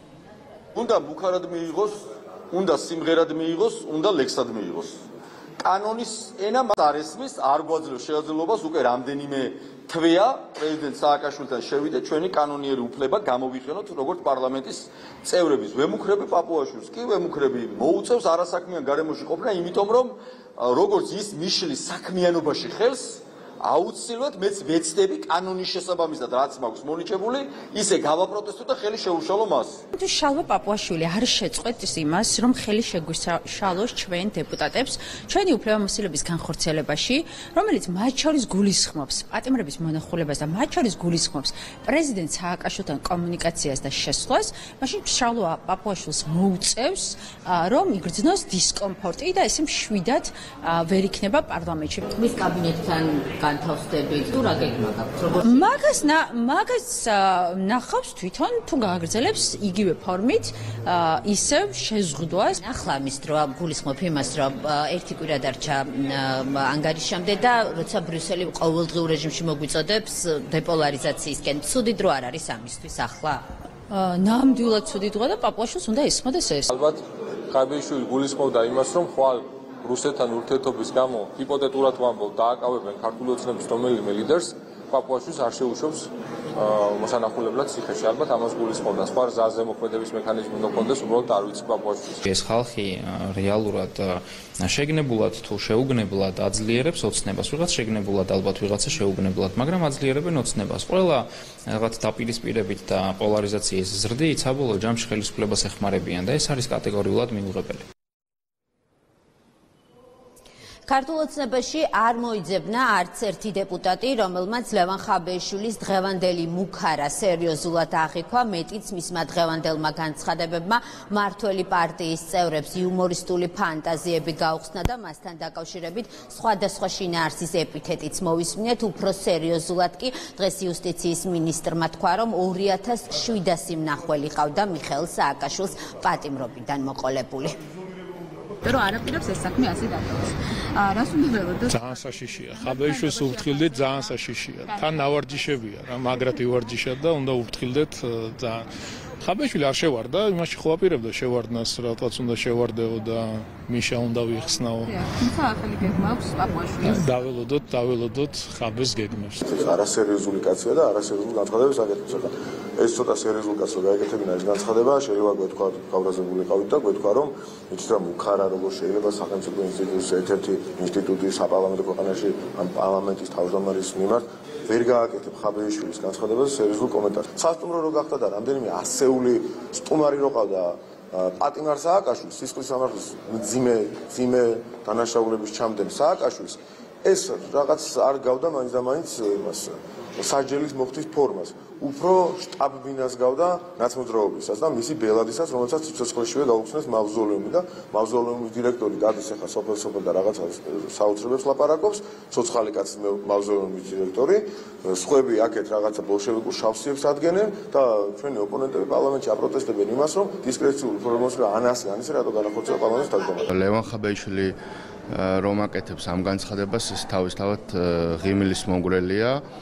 უნდა მუქარად მიიღოს, უნდა სიმღერად მიიღოს, უნდა ლექსად მიიღოს. კანონის ენა მას არ ესმის, არ გვაძლევს შესაძლებლობას უკვე რამდენიმე თვეა პრეზიდენტ სააკაშვილთან შევიდეთ ჩვენი კანონიერი უფლება გამოვიყენოთ როგორც პარლამენტის წევრების. ვემუქრები პაპუაშვილს, კი ვემუქრები მოუწევს არასაქმიან გარემოში ყოფნა, იმიტომ რომ როგორც ის მიშლის საქმიანობაში ხელს, აუცილებლად მეც ვეცდები კანონის შესაბამისად რაც მაქვს მონიჭებული, ისე გავაპროტესტო და ხელი შეუშალო მას. თუ შალვა პაპუაშვილი არ შეწყვეტს იმას, რომ ხელი შეგვიშალოს ჩვენ დეპუტატებს ჩვენი უფლებამოსილების განხორციელებაში, რომელიც მათ შორის გულისხმობს პატიმრების მონახულებას და მათ შორის გულისხმობს პრეზიდენტ სააკაშვილთან კომუნიკაციას და შესვლას, მაშინ შალვა პაპუაშვილს მოუწევს, რომ იგრძნოს დისკომფორტი და ესე მშვიდად ვერ იქნება პარლამენტში. მის კაბინეტთან განთავსდებით თუ რა გეგმა გაქვთ? მაგას მაგას ნახავს თვითონ თუ გააგრძელებს იგივე ფორმით ისევ შეზღუდვას. ახლა მის დრო გულისხმობ იმას, რომ ერთი კვირა დარჩა ანგარიშამდე და როცა ბრიუსელი ყოველდღიურ რეჟიმში მოგვიწოდებს დეპოლარიზაციისკენ, ცუდი დრო არ არის ამისთვის ახლა? ნამდვილად ცუდი დროა და პაპუაშვილს უნდა ესმოდეს ეს. ალბათ ხაბეიშვილი გულისხმობდა იმას, რომ ხვალ რუსეთთან ურთიერთობის გამო ჰიპოთეტურად ვამბობ დააკავებენ ქართული ოცნების რომელიმე ლიდერს, პაპუაშვილს არ შეუშვებს მოსანახულებლად ციხეში. ალბათ ამას გულისხმობდა. სხვა ზაზე მოქმედების მექანიზმი უნდა ჰქონდეს, უბრალოდ არ ვიცი პაპუაშვილს. ეს ხალხი რეალურად შეგნებულად თუ შეუგნებლად აძლიერებს ოცნებას, ვიღაც შეგნებულად ალბათ ვიღაცა შეუგნებლად, მაგრამ აძლიერებენ ოცნებას. ყველა რაღაც დაპირისპირებით და პოლარიზაციის ზრდით საბოლოო ჯამში ხელისუფლებას ეხმარებიან და ეს არის კატეგორიულად მიუღებელი. ქართულ ოცნებაში არ მოიძებნა არც ერთი დეპუტატი, რომელმაც ლევან ხაბეიშვილის დღევანდელი მუქარა სერიოზულად აღიქვა, მეტიც მისმა დღევანდელმა განცხადებებმა მართველი პარტიის წევრებს იუმორისტული ფანტაზიები გაუხსნა და მასთან დაკავშირებით სხვადასხვა შინაარსის ეპითეტიც მოვისმინეთ. უფრო სერიოზულად კი დღეს იუსტიციის მინისტრმა თქვა, რომ ორი ათას შვიდასი მნახველი ყავდა მიხეილ სააკაშვილს პატიმრობიდან მოყოლებული. რომ არაპირებს ეს საქმე ასე დატოვოს. რას უნდა ველოდოთ? ძალიან საშიშია. ხაბეიშვილს ურთქილდეთ ძალიან საშიშია. თან ნავარჯიშებია რა, მაგრად ივარჯიშა და უნდა ურთქილდეთ ძალიან. ხაბეიშვილი არ შევარდა, იმაში ხო აპირებდა შევარდნას, რაღაც უნდა შევარდეო და მიშა უნდა ვიხსნაო. თუმცა ახალი გეგმა აქვს პაპუაშვილს. დაველოდოთ, დაველოდოთ ხაბეს გეგმებს. არასერიოზული კაცია და არასერიოზული განცხადებებს აკეთებს. ეს ცოტა სერიოზული კაცო გაიგეთებინა ეს განცხადება, შეიძლება გვეთქვა გავრაზებული ყავით და გვეთქვა რომ იცით რა მუქარა როგორ შეიძლება სახელმწიფო ინსტიტუტის ერთ-ერთი ინსტიტუტი საპარლამენტო ქვეყანაში ამ პარლამენტის თავმჯდომარის მიმართ ვერ გააკეთებ ხაბეიშვილის განცხადებას სერიოზულ კომენტარს. სასტუმრო რო გახდა და რამდენიმე ასეული სტუმარი რო ყავდა პატიმარ სააკაშვილს, სისხლის სამართლის მძიმე ძიმე დანაშაულების ჩამდენ სააკაშვილს, ეს რაღაც არ გავდა მაინც და მაინც იმას საჯელის მოხდის ფორმას. უფრო შტაბ-ბინას გავდა ნაცმოძრაობისას და მისი ბელადისას, რომელსაც ციცოცხლეშივე გაუხსნეს მავზოლეუმი და მავზოლეუმის დირექტორი დადის ახლა სოფელ-სოფელ და რაღაცა საოცრებებს ლაპარაკობს, ცოცხალი კაცის მავზოლეუმის დირექტორი, სხვები აქეთ რაღაცა ბოლშევიკურ შავსიებს ადგენენ და ჩვენი ოპონენტები პარლამენტში აპროტესტებენ იმას, რომ დისკრეციული ფორმულირება ანასი ანისე რატო განახორციელა პარლამენტის თავმჯდომარეს. ლევან ხაბეიშვილი რომ აკეთებს ამ განცხადებას, ეს თავისთავად ღიმილის მომგვრელია.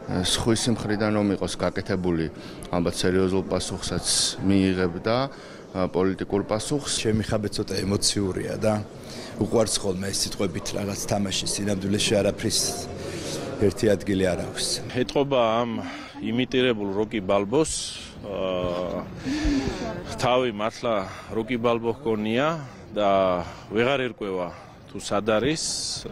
სხვისი მხრიდან რომ იყოს გაკეთებული, ალბათ სერიოზულ პასუხსაც მიიღებდა პოლიტიკურ პასუხს. ჩემი ხაბე ცოტა ემოციურია და უყვარს ხოლმე ეს სიტყვებით რაღაც თამაშის სინამდვილეში არაფრის ერთი ადგილი არ აქვს. ეთყობა ამ იმიტირებულ როკი ბალბოს თავი მართლა როკი ბალბო ჰქონია და ვეღარ ერკვევა თუ სად არის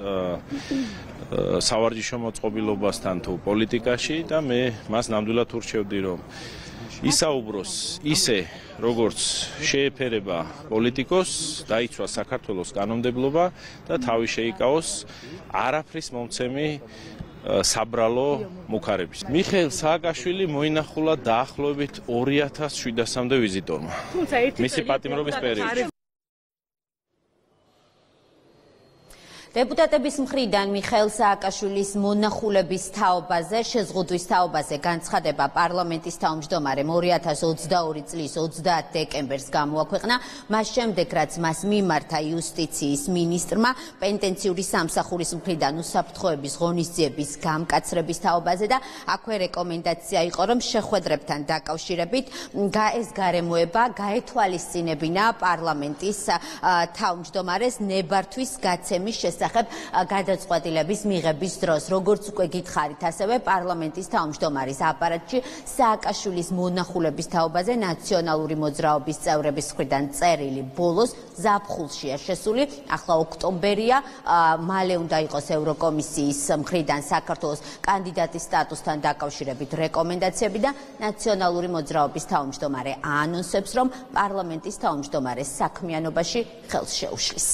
სავარჯიშო მოწყობილობასთან თუ პოლიტიკაში და მე მას ნამდვილად ურჩევდი რომ ისაუბროს ისე როგორც შეეფერება პოლიტიკოს, დაიცვა საქართველოს კანონმდებლობა და თავი შეიკავოს არაფრის მომცემი საბრალო მუქარების. მიხეილ სააკაშვილი მოინახულა დაახლოებით ორი ათას შვიდასამდე ვიზიტორმა. მისი პატიმრობის პერიოდში. დეპუტატების მხრიდან მიხეილ სააკაშვილის მონახულების თაობაზე, შეზღუდვის თაობაზე განცხადება პარლამენტის თავმჯდომარემ ორი ათას ოცდაორი წლის ოცდაათ დეკემბერს გამოაქვეყნა, მას შემდეგ რაც მას მიმართა იუსტიციის მინისტრმა პენტენციური სამსახურის მხრიდან უსაფრთხოების ღონისძიების გამკაცრების თაობაზე და აქვე რეკომენდაცია იყო, რომ შეხვედრებთან დაკავშირებით ეს გარემოება გაეთვალისწინებინა პარლამენტის თავმჯდომარეს ნებართვის გაცემის შესახებ გადაწყვეტილების მიღების დროს. როგორც უკვე გითხარით, ასევე პარლამენტის თავმჯდომარის აპარატში სააკაშვილის მონახულების თაობაზე ნაციონალური მოძრაობის წევრების მხრიდან წერილი ბოლოს ზაფხულშია შესული. ახლა ოქტომბერია, მალე უნდა იყოს ევროკომისიის მხრიდან საქართველოს კანდიდატის სტატუსთან დაკავშირებით რეკომენდაციები და ნაციონალური მოძრაობის თავმჯდომარე აანონსებს, რომ პარლამენტის თავმჯდომარეს საქმიანობაში ხელს შეუშლის.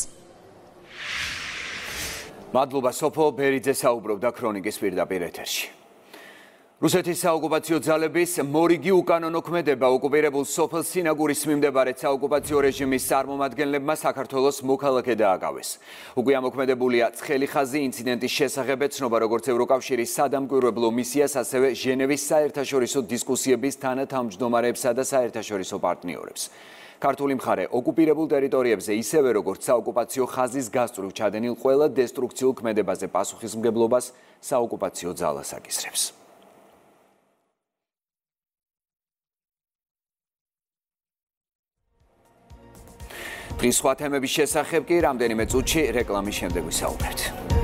მადლობა სოფო ბერიძე საუბრობდა ქრონიკის პირდაპირ ეთერში. რუსეთის საოკუპაციო ძალების მორიგი უკანონო ქმედება ოკუპირებულ სოფელ სინაგურის მიმდებარე საოკუპაციო რეჟიმის წარმომადგენლებმა საქართველოს მოქალაქე დააკავეს. უკვე ამოქმედებულია ცხელი ხაზი ინციდენტის შესახებ ეცნობა როგორც ევროკავშირის სადამკვირვებლო მისიას, ასევე ჟენევის საერთაშორისო დისკუსიების თანათავმჯდომარეებსა და საერთაშორისო პარტნიორებს. ქართული მხარე ოკუპირებულ ტერიტორიებზე ისევე როგორც საოკუპაციო ხაზის გასწვრივ ჩადენილ ყველა დესტრუქციულ ქმედებაზე პასუხისმგებლობას საოკუპაციო ძალას აკისრებს. დღის სხვა თემების შესახებ კი რამდენიმე წუთში რეკლამის შემდეგ ვისაუბრებთ.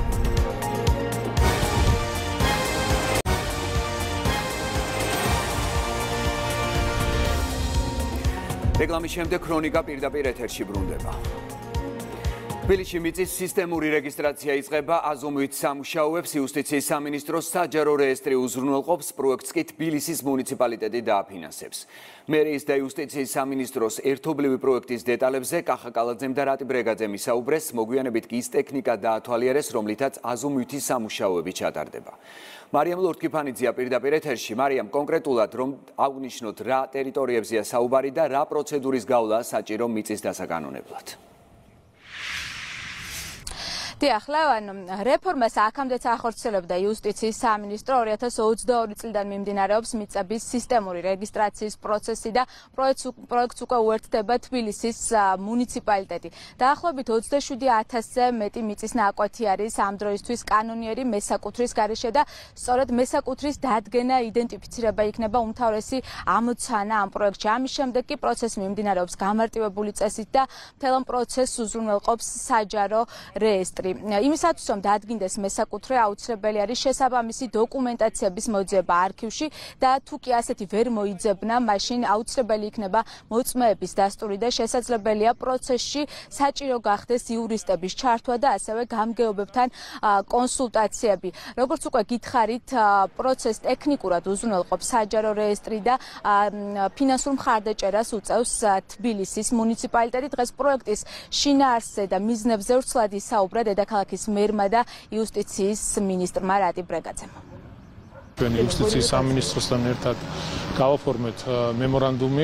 რეკლამის შემდეგ ქრონიკა პირდაპირ ეთერში ბრუნდება. თბილისში მიწის სისტემური რეგისტრაცია იწყება, აზომვით სამუშაოებს იუსტიციის სამინისტროს საჯარო რეესტრი უზრუნველყოფს, პროექტს კი თბილისის მუნიციპალიტეტი დააფინანსებს. მერიის და იუსტიციის სამინისტროს ერთობლივი პროექტის დეტალებზე კახა კალაძემ და რატი ბრეგაძემ ისაუბრეს, მოგვიანებით კი ის ტექნიკა დაათვალიერეს, რომლითაც აზომვითი სამუშაოები ჩატარდება. მარიამ ლორთქიფანიძეა პირდაპირ ეთერში. მარიამ, კონკრეტულად რომ აღნიშნოთ რა ტერიტორიებზეა საუბარი და რა პროცედურის გავლაა საჭირო მიწის დასაკანონებლად. დიახ, ლევან, რეფორმას აქამდეც ახორციელებდა იუსტიციის სამინისტრო. ორი ათას ოცდაორი წლიდან მიმდინარეობს მიწების სისტემური რეგისტრაციის პროცესი და პროექტს უკვე უერთდება თბილისის მუნიციპალიტეტი. დაახლოებით ოცდაშვიდი ათასზე მეტი მიწის ნაკვეთი არის ამ დროისთვის კანონიერი მესაკუთრის გარეშე და სწორედ მესაკუთრის დადგენა, იდენტიფიცირება იქნება უმთავრესი ამოცანა ამ პროექტში. ამის შემდეგ კი პროცესი მიმდინარეობს გამარტივებული წესით და მთელ ამ პროცესს უზრუნველყოფს საჯარო რეესტრი. იმისათვის რომ დადგინდეს მესაკუთრე, აუცილებელი არის შესაბამისი დოკუმენტაციების მოძიება არქივში და თუ კი ასეთი ვერ მოიძებნა, მაშინ აუცილებელი იქნება მოწმეების დასტური და შესაძლებელია პროცესში საჭირო გახდეს იურისტების ჩართვა და ასევე გამგეობებთან კონსულტაციები. როგორც უკვე გითხარით, პროცესს ტექნიკურად უზრუნველყოფს საჯარო რეესტრი და ფინანსურ მხარდაჭერას უწევს თბილისის მუნიციპალიტეტი. დღეს პროექტის შინაარსზე და მიზნებზე ვრცლად ისაუბრა დედაქალაქის მერმა და იუსტიციის მინისტრმა რატი ბრეგაძემ. ჩვენ იუსტიციის სამინისტროსთან ერთად გავაფორმეთ მემორანდუმი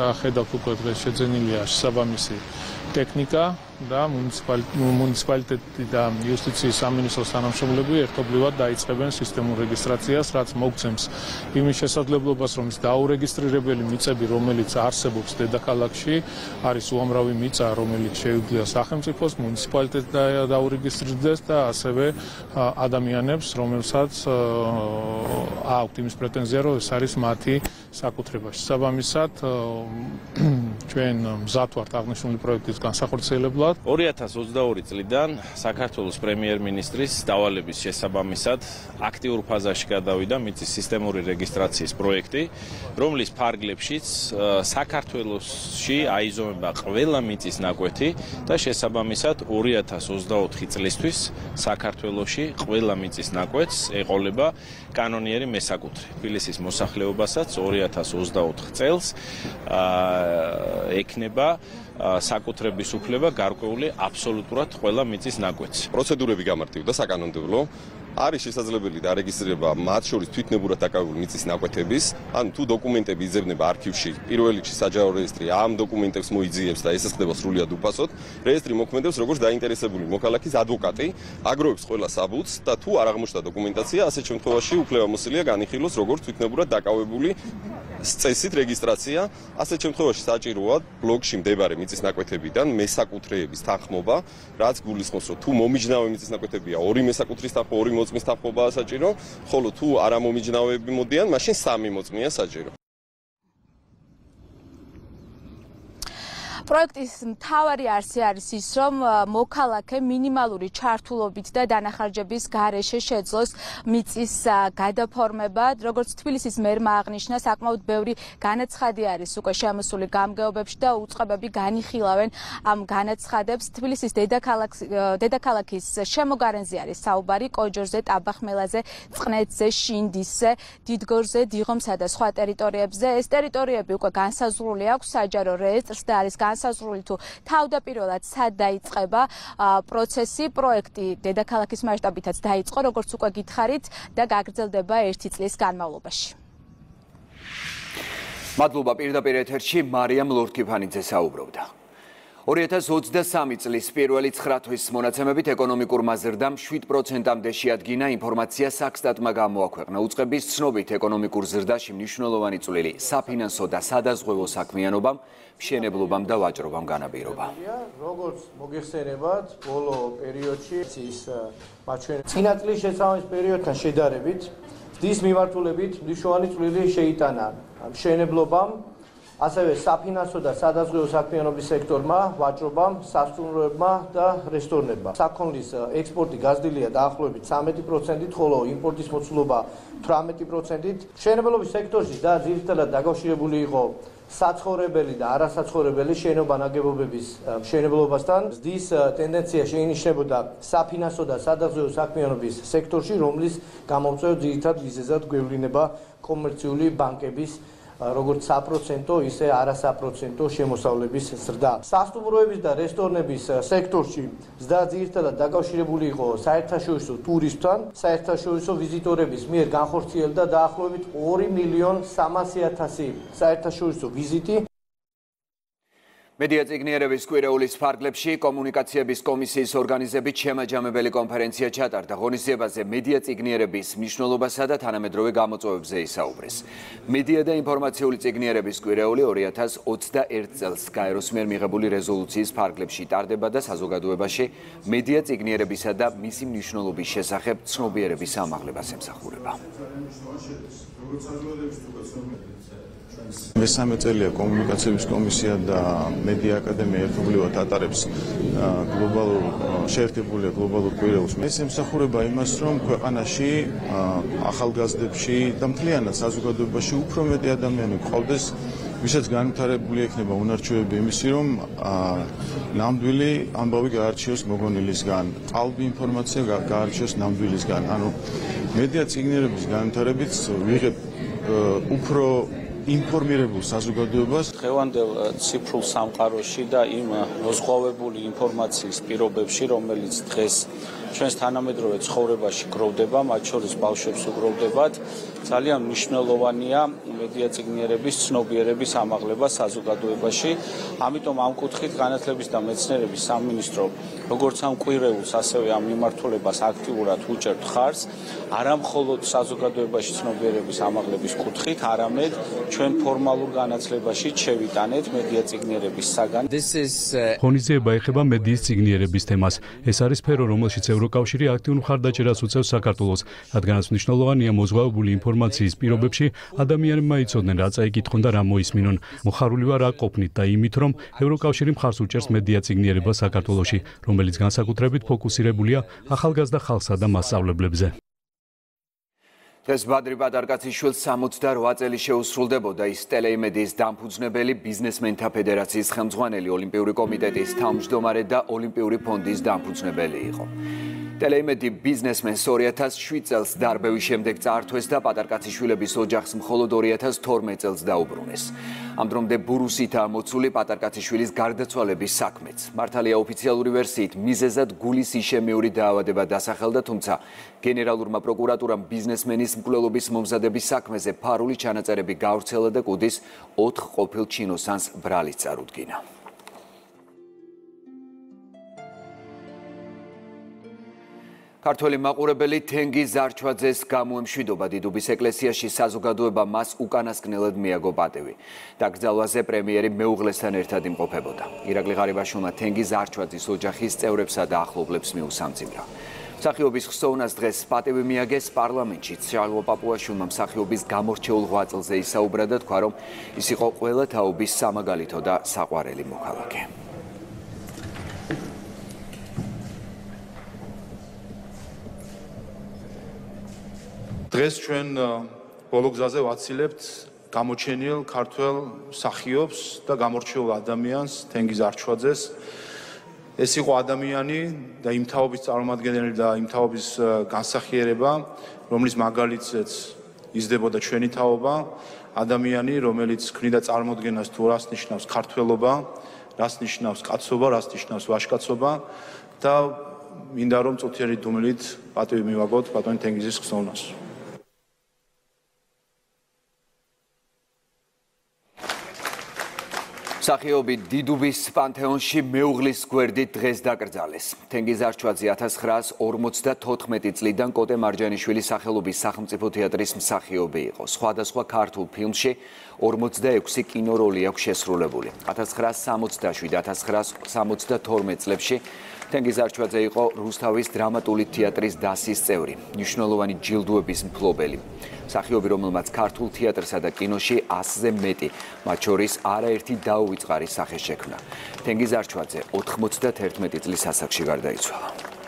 და ხედავთ უკვე დღეს შეძენილია შესაბამისი ტექნიკა და მუნიციპალიტეტი და იუსტიციის სამინისტროს თანამშრომლები ერთობლივად დაიწყებენ სისტემურ რეგისტრაციას, რაც მოგცემს იმის შესაძლებლობას, რომ ის დაურეგისტრირებელი მიწები, რომელიც არსებობს დედაქალაქში, არის უამრავი მიწა, რომელიც შეუძლია სახელმწიფოს, მუნიციპალიტეტს დაურეგისტრირდეს და ასევე ადამიანებს, რომელსაც აქვთ იმის პრეტენზია, რომ ეს არის მათი საკუთრება. შესაბამისად, ჩვენ მზად ვართ აღნიშნული პროექტის განსახორციელებლად. ორი ათას ოცდაორი წლიდან საქართველოს პრემიერ-მინისტრის დავალების შესაბამისად აქტიურ ფაზაში გადავიდა მიწის სისტემური რეგისტრაციის პროექტი, რომლის ფარგლებშიც საქართველოსში აიზომება ყველა მიწის ნაკვეთი და შესაბამისად ორი ათას ოცდაოთხი წლისთვის საქართველოსში ყველა მიწის ნაკვეთს ეყოლება კანონიერი მესაკუთრე. თბილისის მოსახლეობასაც ორი ათას ოცდაოთხ წელს ექნება საკუთრების უფლება გარკვეული აბსოლუტურად ყველა მიწის ნაკვეთს. პროცედურები გამარტივდა საკანონმდებლო. არის შესაძლებელი დარეგისტრირება მათ შორის თვითნებურად დაკავებული მიწის ნაკვეთების, ანუ თუ დოკუმენტები იძებნება არქივში, პირველ რიგში საჯარო რეესტრი ამ დოკუმენტებს მოიძიებს და ეს ხდება სრულიად უფასოდ, რეესტრი მოქმედებს როგორც დაინტერესებული მოქალაქის ადვოკატი, აგროვებს ყველა საბუთს და თუ არ აღმოჩნდა დოკუმენტაცია, ასეთ შემთხვევაში უფლებამოსილია განიხილოს როგორც თვითნებურად დაკავებული წესით რეგისტრაცია. ასეთ შემთხვევაში საჭიროა ბლოკში მდებარე მიწის ნაკვეთებიდან მესაკუთრეების თანხმობა, რაც გულისხმობს, რომ თუ მომიჯნავე მიწის ნაკვეთებია, ორი მესაკუთრის თანხმობა, ორი მოწმის თანხმობაა საჭირო, ხოლო თუ არა მომიჯნავეები მოდიან, მაშინ სამი მოწმია საჭირო. პროექტის მთავარი არსი არის ის, რომ მოქალაქე მინიმალური ჩართულობით და დანახარჯების გარეშე შეძლოს მიწის გადაფორმება. როგორც თბილისის მერმა აღნიშნა, საკმაოდ ბევრი განაცხადი არის უკვე შემოსული გამგეობებში და უწყებები განიხილავენ ამ განაცხადებს. თბილისის დედაქალაქის შემოგარენზე არის საუბარი, კოჯორზე, ტაბახმელაზე, წყნეთზე, შინდისზე, დიდგორზე, დიღომსა და სხვა ტერიტორიებზე. ეს ტერიტორიები უკვე განსაზღვრული აქვს საჯარო რეესტრს და არის განსაზღვრული თუ თავდაპირველად სად დაიწყება პროცესი. პროექტი დედაქალაქის მასშტაბითაც დაიწყო, როგორც უკვე გითხარით და გაგრძელდება ერთი წლის განმავლობაში. მადლობა. პირდაპირ ეთერში მარიამ ლორთქიფანიძე საუბრობდა. ორი ათას ოცდასამი წლის პირველი ცხრა თვის მონაცემებით ეკონომიკურმა ზრდამ შვიდ პროცენტამდე შეადგინა. ინფორმაცია საქსტატმა გამოაქვეყნა. უწყების ცნობით ეკონომიკურ ზრდაში მნიშვნელოვანი წვლილი საფინანსო და სადაზღვევო საქმიანობამ, მშენებლობამ და ვაჭრობამ განაპირობა. როგორც მოგეხსენებათ, ბოლო პერიოდში ის წინა წლის შესაბამის პერიოდთან შედარებით ზრდის მიმართულებით მნიშვნელოვანი წვლილი შეიტანა მშენებლობამ, ასევე საფინანსო და სადაზღვევო საქმიანობის სექტორმა, ვაჭრობამ, სასტუმროებმა და რესტორნებმა. საქონლის ექსპორტი გაზრდილია დაახლოებით ცამეტი პროცენტით, ხოლო იმპორტის მოცულობა თვრამეტი პროცენტით. მშენებლობის სექტორში და ძირითადად დაკავშირებული იყო საცხოვრებელი და არასაცხოვრებელი შენობა-ნაგებობების მშენებლობასთან. ზრდის ტენდენცია შეინიშნებოდა საფინანსო და სადაზღვევო საქმიანობის სექტორში, რომლის გამომწვევ ძირითად მიზეზად გვევლინება კომერციული ბანკების როგორც საპროცენტო, ისე არასაპროცენტო შემოსავლების ზრდა. სასტუმროების და რესტორნების სექტორში ზრდა ძირითადად დაკავშირებული იყო საერთაშორისო ტურიზმთან. საერთაშორისო ვიზიტორების მიერ განხორციელდა დაახლოებით ორი მილიონი სამასი ათასი საერთაშორისო ვიზიტი. მედია წიგნიერების კვირეულის ფარგლებში კომუნიკაციების კომისიის ორგანიზებით შემაჯამებელი კონფერენცია ჩატარდა. ღონისძიებაზე მედია წიგნიერების მნიშვნელობასა და თანამედროვე გამოწვევებზე ისაუბრეს. მედია და ინფორმაციული წიგნიერების კვირეული ორი ათას ოცდაერთ წელს გაეროს მიერ მიღებული რეზოლუციის ფარგლებში ტარდება და საზოგადოებაში მედია წიგნიერებისა და მისი მნიშვნელობის შესახებ ცნობიერების ამაღლებას ემსახურება. მესამე წელია კომუნიკაციების კომისია და მედია აკადემია ერთობლივად ატარებს გლობალურ შეერთებულია გლობალურ კვირეულს. ეს ემსახურება იმას, რომ ქვეყანაში ახალგაზრდებში და მთლიანად საზოგადოებაში უფრო მეტი ადამიანი გყავდეს, ვისაც განვითარებული ექნება უნარჩვევები იმისი, რომ ნამდვილი ამბავი გაარჩიოს მოგონილისგან, ყალბი ინფორმაცია გაარჩიოს ნამდვილისგან. ანუ მედია წიგნიერების განვითარებით ვიღებ უფრო ინფორმირებულ საზოგადოებას. დღევანდელ ციფრულ სამყაროში და იმ მოზღვავებული ინფორმაციის პირობებში, რომელიც დღეს ჩვენს თანამედროვე ცხოვრებაში გროვდება, მათ შორის ბავშვებს უგროვდებათ. ძალიან მნიშვნელოვანია მედია წიგნიერების ცნობიერების ამაღლება საზოგადოებაში. ამიტომ ამ კუთხით განათლების და მეცნიერების სამინისტრო როგორც ამ კვირეულს, ასევე ამ მიმართულებას აქტიურად უჭერთ ხარს, არა მხოლოდ საზოგადოებაში ცნობიერების ამაღლების კუთხით, არამედ ჩვენ ფორმალურ განათლებაში შევიტანეთ მედია წიგნიერების საგანი. ღონისძიება ეხება მედიის წიგნიერების თემას. ეს არის სფერო, რომელშიც ევროკავშირი აქტიურ მხარდაჭერას უწევს საქართველოს, რადგანაც მნიშვნელოვანია მოზღვავებული ინფორმაციის პირობებში ადამიანებმა იცოდნენ, რა წაიკითხონ და რა მოისმინონ. მოხარული ვარ აქ ყოფნით და იმით, რომ ევროკავშირი მხარს უჭერს მედია წიგნიერებას საქართველოში, რომელიც განსაკუთრებით ფოკუსირებულია ახალგაზრდა ხალხსა და მასწავლებლებზე. დღეს ბადრი პატარკაციშვილს სამოცდაოთხ წელი შეუსრულდებოდა. ის ტელეიმედიის დამფუძნებელი, ბიზნესმენთა ფედერაციის ხელმძღვანელი, ოლიმპიური კომიტეტის თავმჯდომარე და ოლიმპიური ფონდის დამფუძნებელი იყო. ტელეიმედი ბიზნესმენს ორი ათას შვიდ წელს დარბევის შემდეგ წაართვეს და პატარკაციშვილების ოჯახს მხოლოდ ორი ათას თორმეტ წელს დაუბრუნეს. ამ დრომდე ბურუსითაა მოცული პატარკაციშვილის გარდაცვალების საქმეც. მართალია ოფიციალური ვერსიით მიზეზად გულის იშემიური დაავადება დასახელდა, თუმცა გენერალურმა პროკურატურამ ბიზნესმენის მკვლელობის მომზადების საქმეზე ფარული ჩანაწერები გავრცელა და კუდის ოთხ ყოფილ ჩინოსანს ბრალიც წარუდგინა. ქართველი მაყურებელი თენგიზ ზარჩვაძეს გამოემშვიდობა დიდუბის ეკლესიაში საზოგადოება მას უკანასკნელად მიაგო პატივი. დაკრძალვაზე პრემიერი მეუღლესთან ერთად იმყოფებოდა. ირაკლი ღარიბაშვილმა თენგიზ ზარჩვაძის ოჯახის წევრებსა და ახლობლებს მიუსამძიმრა. მსახიობის ხსოვნას დღეს პატივი მიაგეს პარლამენტში. ციალო პაპუაშვილმა მსახიობის გამორჩეულ ღვაწლზე ისაუბრა და თქვა, რომ ის იყო ყველა თაობის სამაგალითო და საყვარელი მოქალაქე. დღეს ჩვენ ბოლო გზაზე ვაცილებთ გამოჩენილ ქართველ მსახიობს და გამორჩეულ ადამიანს თენგიზ ზარჩვაძეს. ეს იყო ადამიანი და იმ თაობის წარმომადგენელი და იმ თაობის განსახიერება, რომლის მაგალითზეც იზრდებოდა ჩვენი თაობა, ადამიანი, რომელიც ქმნიდა წარმოდგენას თუ რას ნიშნავს ქართველობა, რას ნიშნავს კაცობა, რას ნიშნავს ვაჟკაცობა და მინდა რომ წუთიერი დუმილით პატივი მივაგოთ ბატონი თენგიზის ხსოვნას. მსახიობი დიდუბის პანთეონში მეუღლის გვერდით დღეს დაკრძალეს. თენგიზ ზარჩვაძე ათას ცხრაას ორმოცდათოთხმეტი წლიდან კოტე მარჯანიშვილის სახელობის სახელმწიფო თეატრის მსახიობი იყო. სხვადასხვა ქართულ ფილმში ორმოცდაექვსი კინოროლი აქვს შესრულებული. ათას ცხრაას სამოცდაშვიდ ათას ცხრაას სამოცდათორმეტ წლებში თენგიზ ზარჩვაძე იყო რუსთავის დრამატული თეატრის დასის წევრი, მნიშვნელოვანი ჯილდოების მფლობელი. მსახიობი, რომელმაც ქართულ თეატრსა და კინოში ასზე მეტი, მათ შორის არაერთი დაუვიწყარი სახე შექმნა. თენგიზ ზარჩვაძე ოთხმოცდათერთმეტი წლის ასაკში გარდაიცვალა.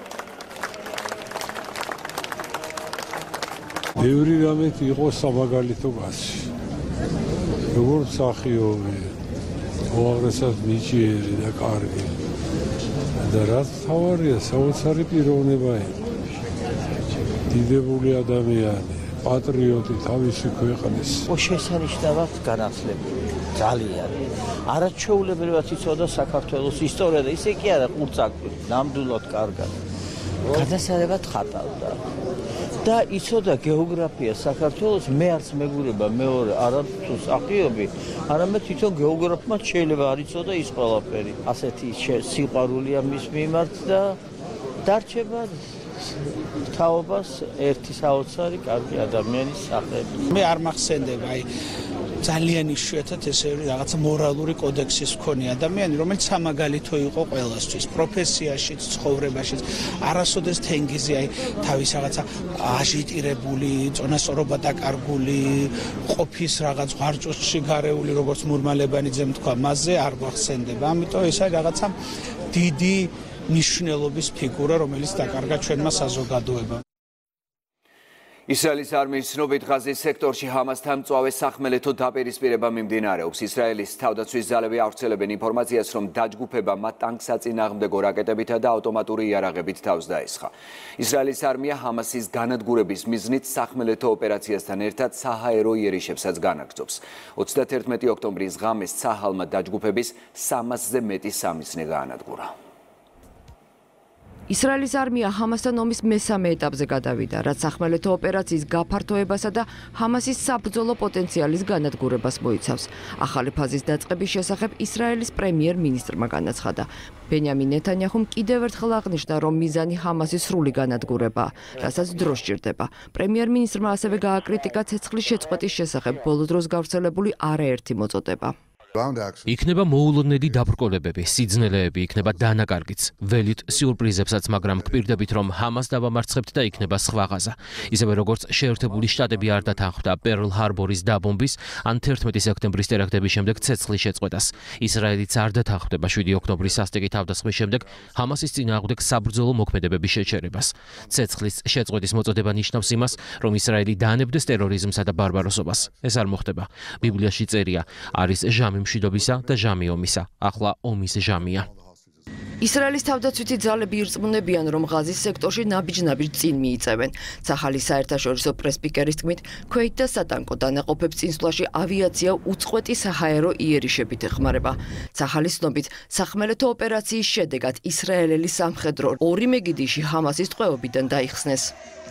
ბევრი რამეთ იყო სამაგალითო გასში. როგორ მსახიობი, უაღრესად ნიჭიერი და კარგი. და რაც თავარია, საოცარი პიროვნება იყო. დიდებული ადამიანი, პატრიოტი თავისი ქვეყნის. შესანიშნავად განათლებული, ძალიან. არაჩვეულებრივად იცოდა საქართველოს ისტორია და ისე კი არა ყურწაკვით, ნამდვილად კარგად. გადასარევად ხატავდა. და იცოდა გეოგრაფია საქართველოს, მე არც მეგურება მეორე არა თუ მსახიობი, არამედ თვითონ გეოგრაფმა შეიძლება არ იცოდა ის ყველაფერი. ასეთი სიყვარულია მის მიმართ და დარჩება თაობას ერთი საოცარი კარგი ადამიანის სახელი. მე არ მახსენდება, აი ძალიან იშვიათად ესეული რაღაცა მორალური კოდექსის მქონე ადამიანი, რომელიც სამაგალითო იყო ყველასთვის, პროფესიაშიც, ცხოვრებაშიც. არასოდეს თენგიზი აი თავის რაღაცა აჟიტირებული, წონასწორობა დაკარგული, ყოფის რაღაც ღვარჭოში გარეული, როგორც მურმალებანიძემ თქვა, მასზე არ გვახსენდება. ამიტომ ეს არის რაღაცა დიდი ნიშნულობის ფიგურა, რომელიც დაკარგა ჩვენმა საზოგადოებამ. ისრაელის არმიის ცნობით ღაზის სექტორში ჰამასთან მწვავე სახმელეთო დაპირისპირება მიმდინარეობს. ისრაელის თავდაცვის ძალები ავრცელებენ ინფორმაციას, რომ დაჯგუფება მათ ტანკსაწინააღმდეგო რაკეტებითა და ავტომატური იარაღებით თავს დაესხა. ისრაელის არმია ჰამასის განადგურების მიზნით სახმელეთო ოპერაციასთან ერთად საჰაერო იერიშებსაც განაგრძობს. ოცდათერთმეტი ოქტომბრის ღამეს ცაჰალმა დაჯგუფების სამასზე მეტი სამიზნე გაანადგურა. ისრაელის არმია ჰამასთან ომის მესამე ეტაპზე გადავიდა, რაც სახმელეთო ოპერაციის გაფართოებასა და ჰამასის საბრძოლო პოტენციალის განადგურებას მოიცავს. ახალი ფაზის დაწყების შესახებ ისრაელის პრემიერ-მინისტრმა განაცხადა. ბენიამინ ნეთანიაჰუმ კიდევ ერთხელ აღნიშნა, რომ მიზანი ჰამასის სრული განადგურებაა, რასაც დრო სჭირდება. პრემიერ-მინისტრმა ასევე გააკრიტიკა ცეცხლის შეწყვეტის შესახებ ბოლო დროს გავრცელებული არაერთი მოწოდება. იქნება მოულოდნელი დაბრკოლებები, სიძნელეები, იქნება დანაკარგიც. ველით სიურპრიზებსაც, მაგრამ გვპირდებით, რომ ჰამას დავამარცხებთ და იქნება სხვა ღაზა. ისევე როგორც შეერთებული შტატები არ დათანხმდა პერლ ჰარბორის დაბომბვის ან თერთმეტი სექტემბრის ტერაქტების შემდეგ ცეცხლის შეწყვეტას. ისრაელიც არ დათანხმდება შვიდი ოქტომბრის სასტიკი თავდასხმის შემდეგ ჰამასის წინააღმდეგ საბრძოლო მოქმედებების შეჩერებას. ცეცხლის შეწყვეტის მოწოდება ნიშნავს იმას, რომ ისრაელი დაანებდეს ტერორიზმსა და ბარბაროსობას. ეს არ მოხდება. ბიბლიაში წერია, არის ჟამი მშვიდობისა და ჟამი ომისა. ახლა ომის ჟამია. ისრაელის თავდაცვითი ძალები ირწმუნებიან, რომ ღაზის სექტორში ნაბიჯ-ნაბიჯ წინ მიიწევენ. ცახალის საერთაშორისო პრესპიკერის თქმით, ქვეით და სატანკო დანაყოფებს წინსვლაში ავიაცია უწყვეტი საჰაერო იერიშებით ეხმარება. ცახალის ცნობით, სახმელეთო ოპერაციის შედეგად ისრაელელი სამხედრო ორი მეგიდიში ჰამასის ტყვეობიდან დაიხსნეს.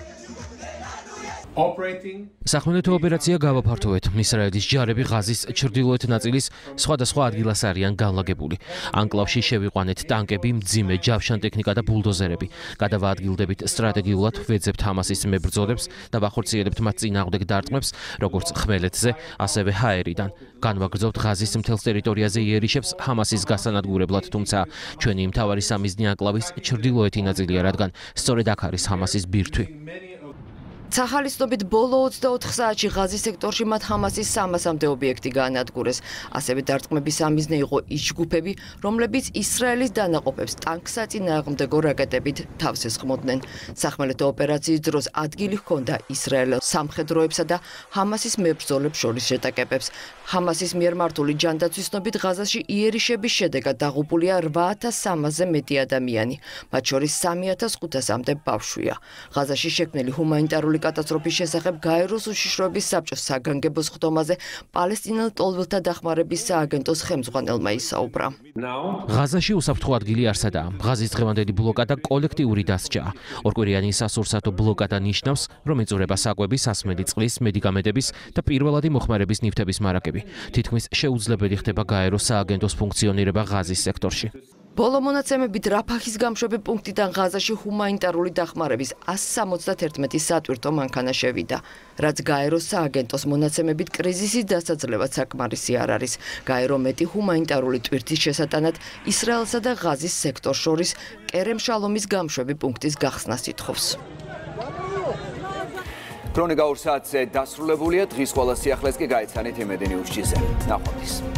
სახმელეთო ოპერაცია გავაფართოვეთ. ისრაელის ჯარები ღაზის ჩრდილოეთ ნაწილის სხვადასხვა ადგილას არიან განლაგებული. ანკლავში შევიყვანეთ ტანკები, მძიმე ჯავშან ტექნიკა და ბულდოზერები. გადავაადგილდებით სტრატეგიულად ვეძებთ ჰამასის მებრძოლებს და ვახორციელებთ მათ წინააღმდეგ დარტყმებს, როგორც ხმელეთზე, ასევე ჰაერიდან. განვაგრძობთ ღაზის მთელს ტერიტორიაზე იერიშებს ჰამასის გასანადგურებლად, თუმცა ჩვენი მთავარი სამიზნე ანკლავის ჩრდილოეთი ნაწილია, რადგან სწორედ აქ არის ჰამასის ბირთვი. ცახალის ცნობით ბოლო ოცდაოთხ საათში ღაზის სექტორში მათ ჰამასის სამასამდე ობიექტი გაანადგურეს. ასევე დარტყმების სამიზნე იყო ის ჯგუფები, რომლებიც ისრაელის დანაყოფებს ტანკსაწინააღმდეგო რაკეტებით თავს ესხმოდნენ. სახმელეთო ოპერაციის დროს ადგილი ჰქონდა ისრაელის სამხედროებსა და ჰამასის მებრძოლებს შორის შეტაკებებს. ჰამასის მიერ მართული ჯანდაცვის ცნობით ღაზაში იერიშების შედეგად დაღუპულია რვა ათას სამასზე მეტი ადამიანი, მათ შორის სამი ათას ხუთასამდე ბავშვია. ღაზაში შექმნილი ჰუმანიტარული კატასტროფის შესახებ გაეროს უშიშროების საბჭოს საგანგებო სხდომაზე პალესტინელ ტოლველთა დახმარების სააგენტოს ხელმძღვანელმა ისაუბრა. ღაზაში უსაფრთხო ადგილი არსადაა. ღაზის დღევანდელი ბლოკადა კოლექტიური დასჯაა. ორკვირიანი სასურსათო ბლოკადა ნიშნავს, რომ იწურება საკვები, სასმელი წყლის, მედიკამენტების და პირველადი მოხმარების ნივთების მარაგები. თითქმის შეუძლებელი ხდება გაეროს სააგენტოს ფუნქციონირება ღაზის სექტორში. ბოლო მონაცემებით რაფახის გამშვები პუნქტიდან ღაზაში ჰუმანიტარული დახმარების ასი სამოცდაერთმეტი სატვირთო მანქანა შევიდა. რაც გაეროს სააგენტოს მონაცემებით კრიზისის დასაძლევად საკმარისი არ არის. გაერო მეტი ჰუმანიტარული ტვირთის შესატანად ისრაელსა და ღაზის სექტორს შორის კერემ შალომის გამშვები პუნქტის გახსნას ითხოვს. ქრონიკა ორ საათზე დასრულებულია. დღის ყველა სიახლეს კი გაიცანით იმედი ნიუზ-ში. ნახვამდის.